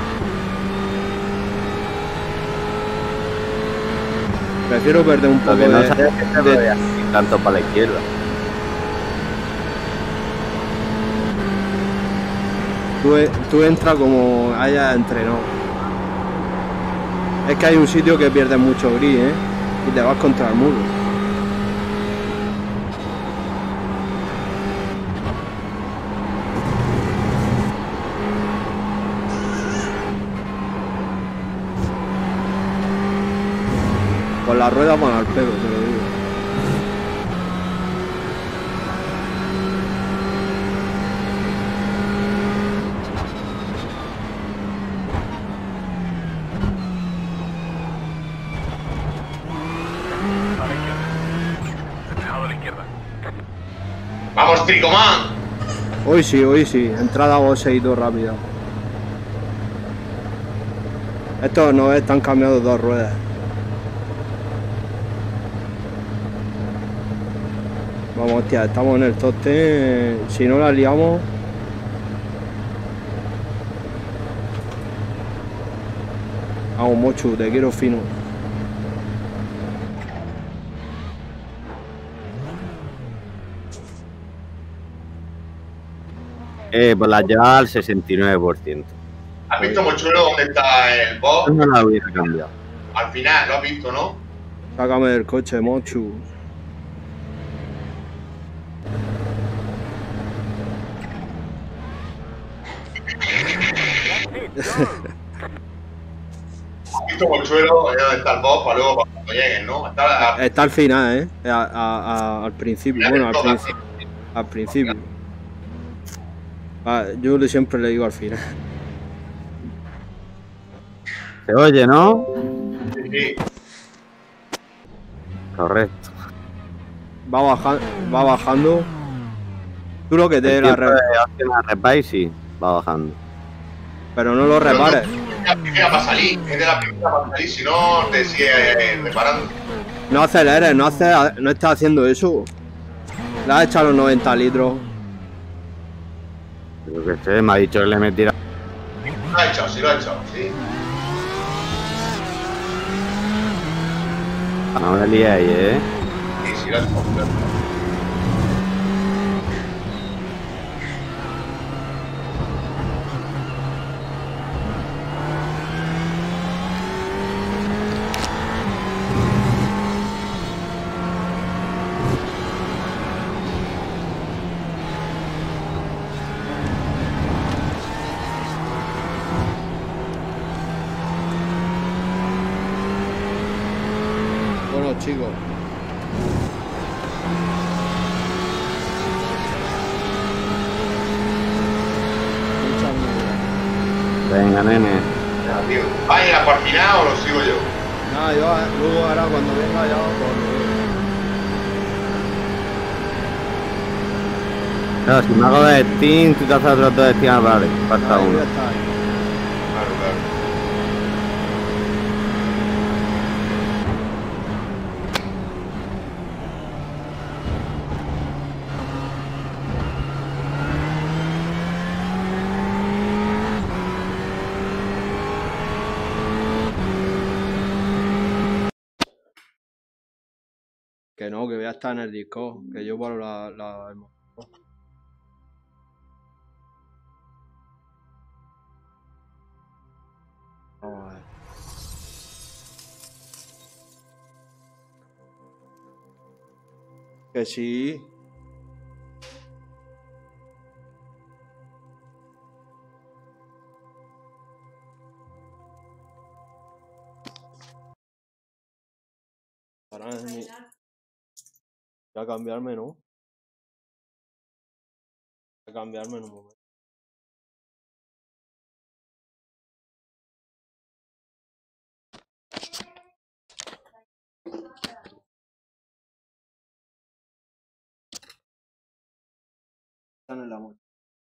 Speaker 2: Prefiero perder un
Speaker 1: Lo
Speaker 2: poco
Speaker 1: que no
Speaker 2: de...
Speaker 1: sabía es que se
Speaker 2: de-
Speaker 1: podía ir tanto para la izquierda.
Speaker 2: Tú, tú entras como hayas entrenado. Es que hay un sitio que pierdes mucho gris, ¿eh? Y te vas contra el muro. Con las ruedas van al pelo, te lo digo.
Speaker 4: A la izquierda. Despejado a la izquierda.
Speaker 3: ¡Vamos, Tricomán!
Speaker 2: Hoy sí, hoy sí. Entrada boxe y dos rápida. Estos no están cambiados dos ruedas. Vamos, hostia, estamos en el top ten. Si no la liamos... Vamos, Mochu, te quiero fino.
Speaker 1: Eh, pues la lleva al sesenta y nueve por ciento.
Speaker 3: ¿Has visto, Mochuelo, dónde está el box?
Speaker 1: Yo no la hubiera cambiado.
Speaker 3: Al final, lo has visto, ¿no?
Speaker 2: Sácame del coche, Mochu.
Speaker 3: ¿Has visto, Mochuelo, eh, dónde está el box para luego cuando lleguen, ¿no? Está la...
Speaker 2: Está al final, ¿eh? A- a- a- al principio. Bueno, al, princi- al principio. Ah, yo le- siempre le digo al final.
Speaker 1: Se oye, ¿no?
Speaker 3: Sí, sí.
Speaker 1: Correcto.
Speaker 2: Va, baja- va bajando. Tú lo que te dé
Speaker 1: El
Speaker 2: la
Speaker 1: tiempo
Speaker 2: re-
Speaker 1: de hacer una repay, sí, va bajando.
Speaker 2: Pero no lo repares.
Speaker 3: Es de la primera para salir, es de la primera para salir, si no te sigue eh, reparando.
Speaker 2: No aceleres, no, hace- no estás haciendo eso. Le has echado los noventa litros.
Speaker 1: Pero que sé, me ha dicho que le metiera.
Speaker 3: Lo ha echado, sí, lo ha echado, sí.
Speaker 1: No me liéis, ¿eh?
Speaker 3: Sí, sí, lo ha echado. Lo ha echado.
Speaker 2: Bueno, chicos.
Speaker 1: Venga, nene.
Speaker 3: Ya, tío. ¿Va a ir a por final o lo sigo yo?
Speaker 2: Nada, yo a- luego ahora cuando venga ya pues, lo veo.
Speaker 1: Claro, si me hago de Steam, tú te haces otros dos Steam, vale, falta
Speaker 2: Nada, yo voy
Speaker 1: uno.
Speaker 2: a estar ahí.
Speaker 3: Claro, claro.
Speaker 2: Que no, que voy a estar en el disco, que yo por la... la... Vamos a ver. Que sí. Ahora es mi... Voy a cambiarme, ¿no? Voy a cambiarme en un momento. Están en la muerte.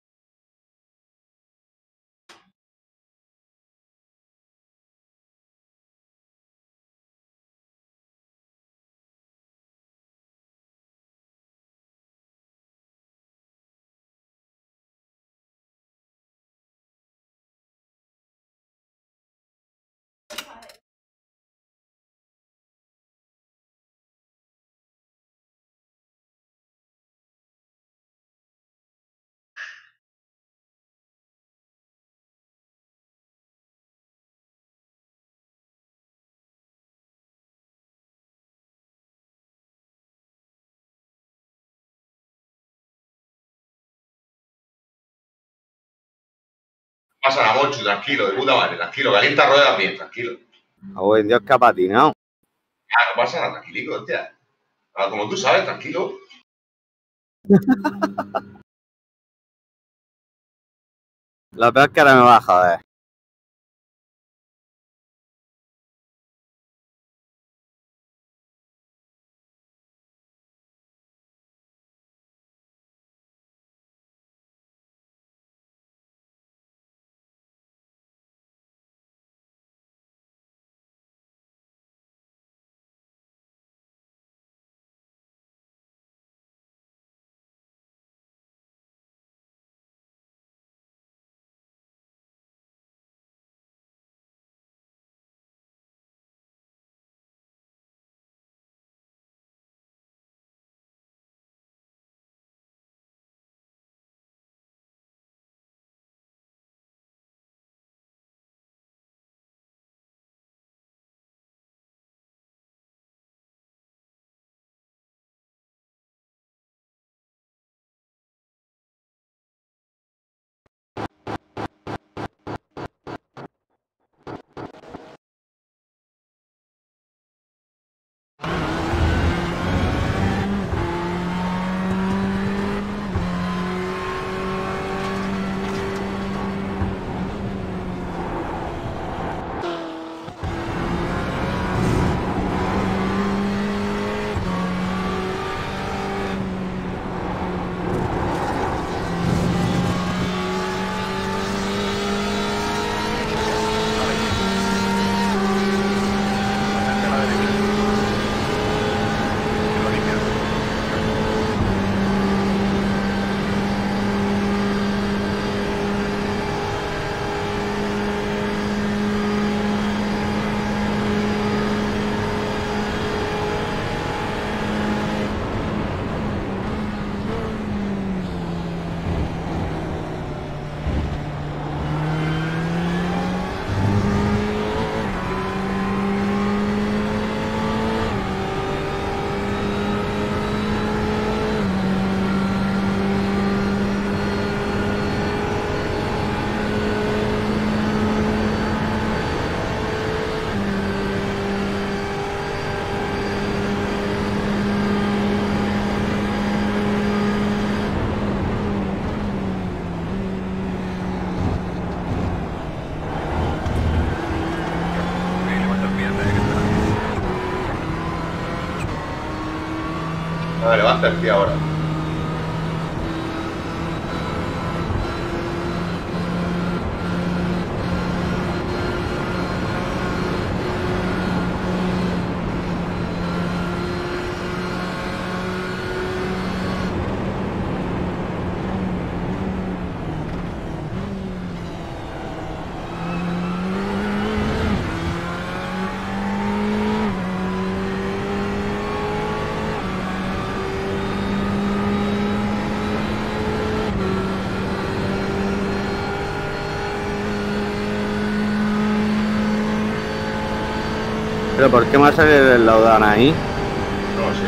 Speaker 3: Pasa la Monchu, tranquilo, de puta madre, tranquilo. Calienta ruedas bien, tranquilo.
Speaker 1: A buen Dios que ha patinado.
Speaker 3: Ah, no pasa nada, tranquilico, hostia. Ah, como tú sabes, tranquilo.
Speaker 1: Lo peor es que ahora me va a joder.
Speaker 3: hacer, tío, ahora?
Speaker 1: ¿Pero por qué me ha salido el Laudan ahí?
Speaker 3: No lo sé.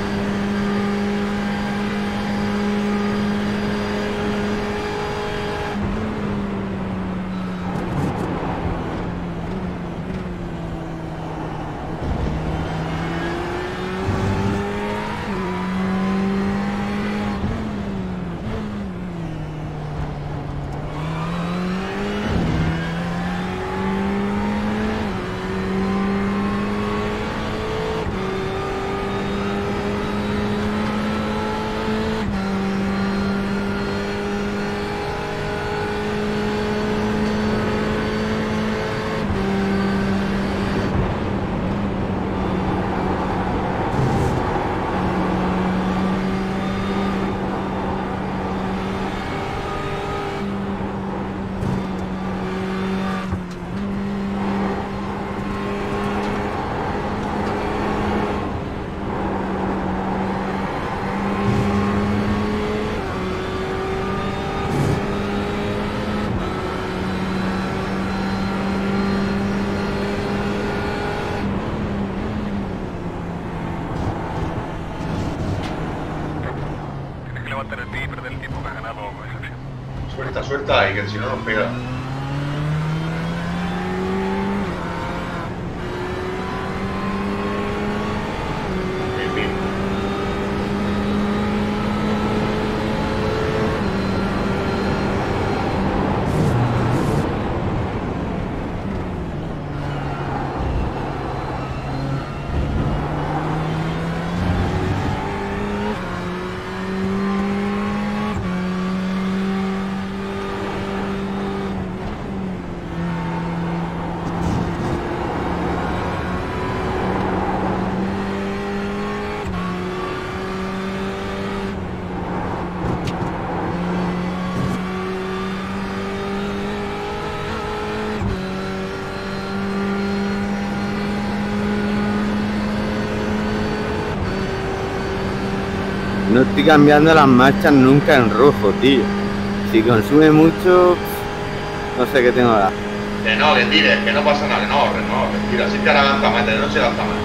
Speaker 4: Levantar el pie y perder el tiempo que ha ganado con esa acción.
Speaker 3: Suelta, suelta, y que si no nos pega. Bien, bien.
Speaker 1: No estoy cambiando las marchas nunca en rojo, tío. Si consume mucho, no sé qué tengo ahora.
Speaker 3: Que no, que tires, que no pasa nada, que no ahorres, no ahorres. Tira, así te la gasta más, de noche gasta más.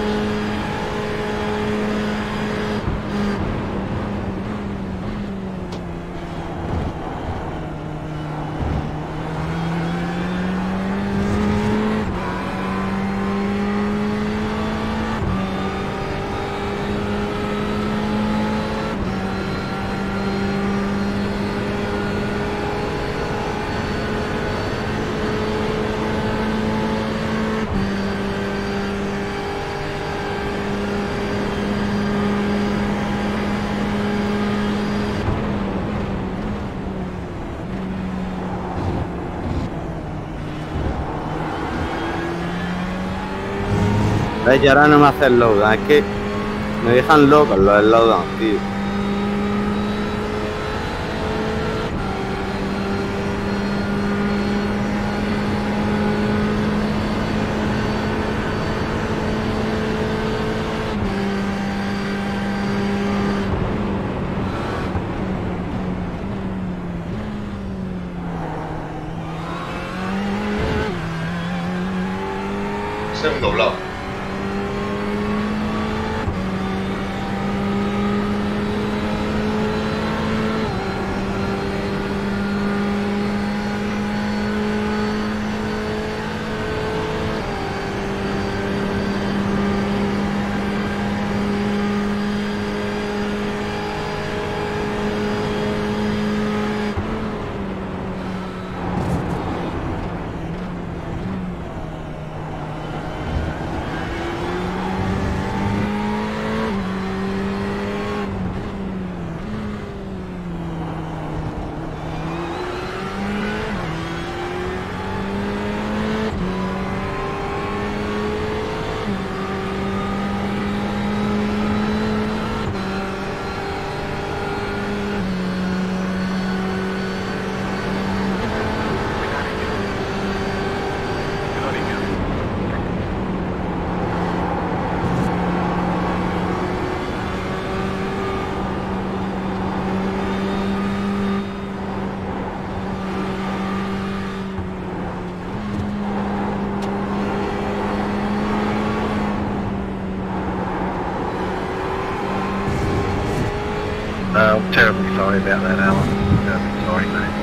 Speaker 1: ¿Ves? Y ahora no me hace el loadout. Es que me dejan locos los del loadout, tío.
Speaker 3: Ese es un doblado.
Speaker 4: sorry about that, Alan. Uh, sorry, mate.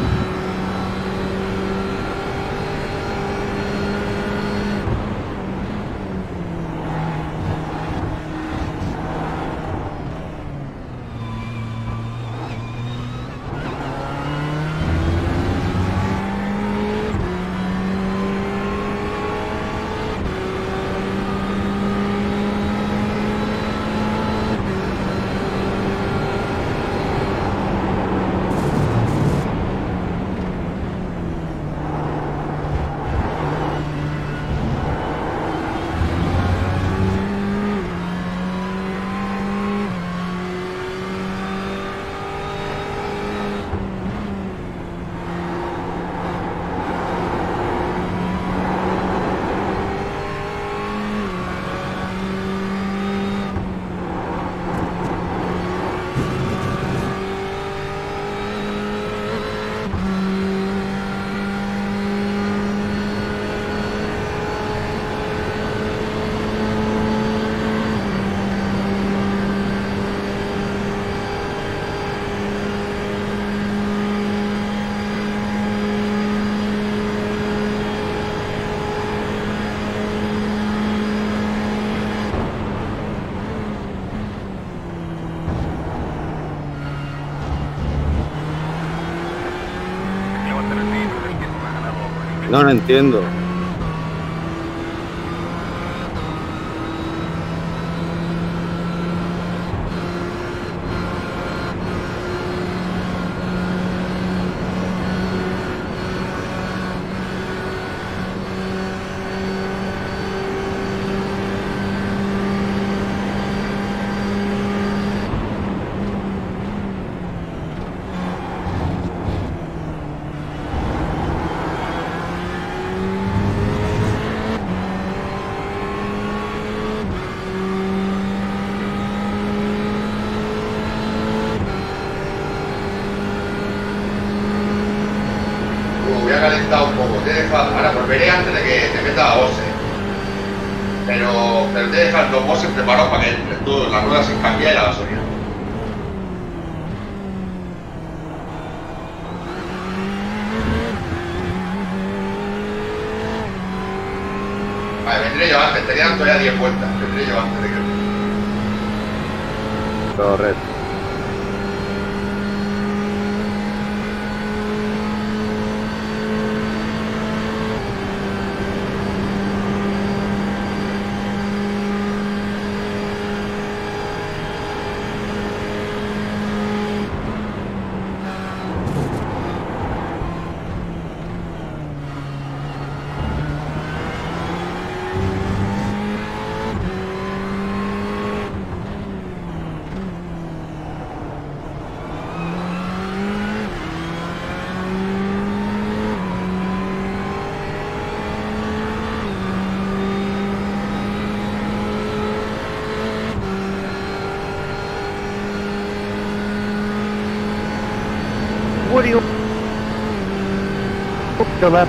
Speaker 1: No lo entiendo.
Speaker 3: Voy a calentar un poco, te he dejado, ahora volveré antes de que te meta la bose. Pero, pero te he dejado los bosses preparados para que entre todo, las ruedas sin cambiar y la gasolina. Vale, vendré yo antes, te quedan todavía diez vueltas, vendré yo antes de que...
Speaker 1: Correcto.
Speaker 6: What do you... The left.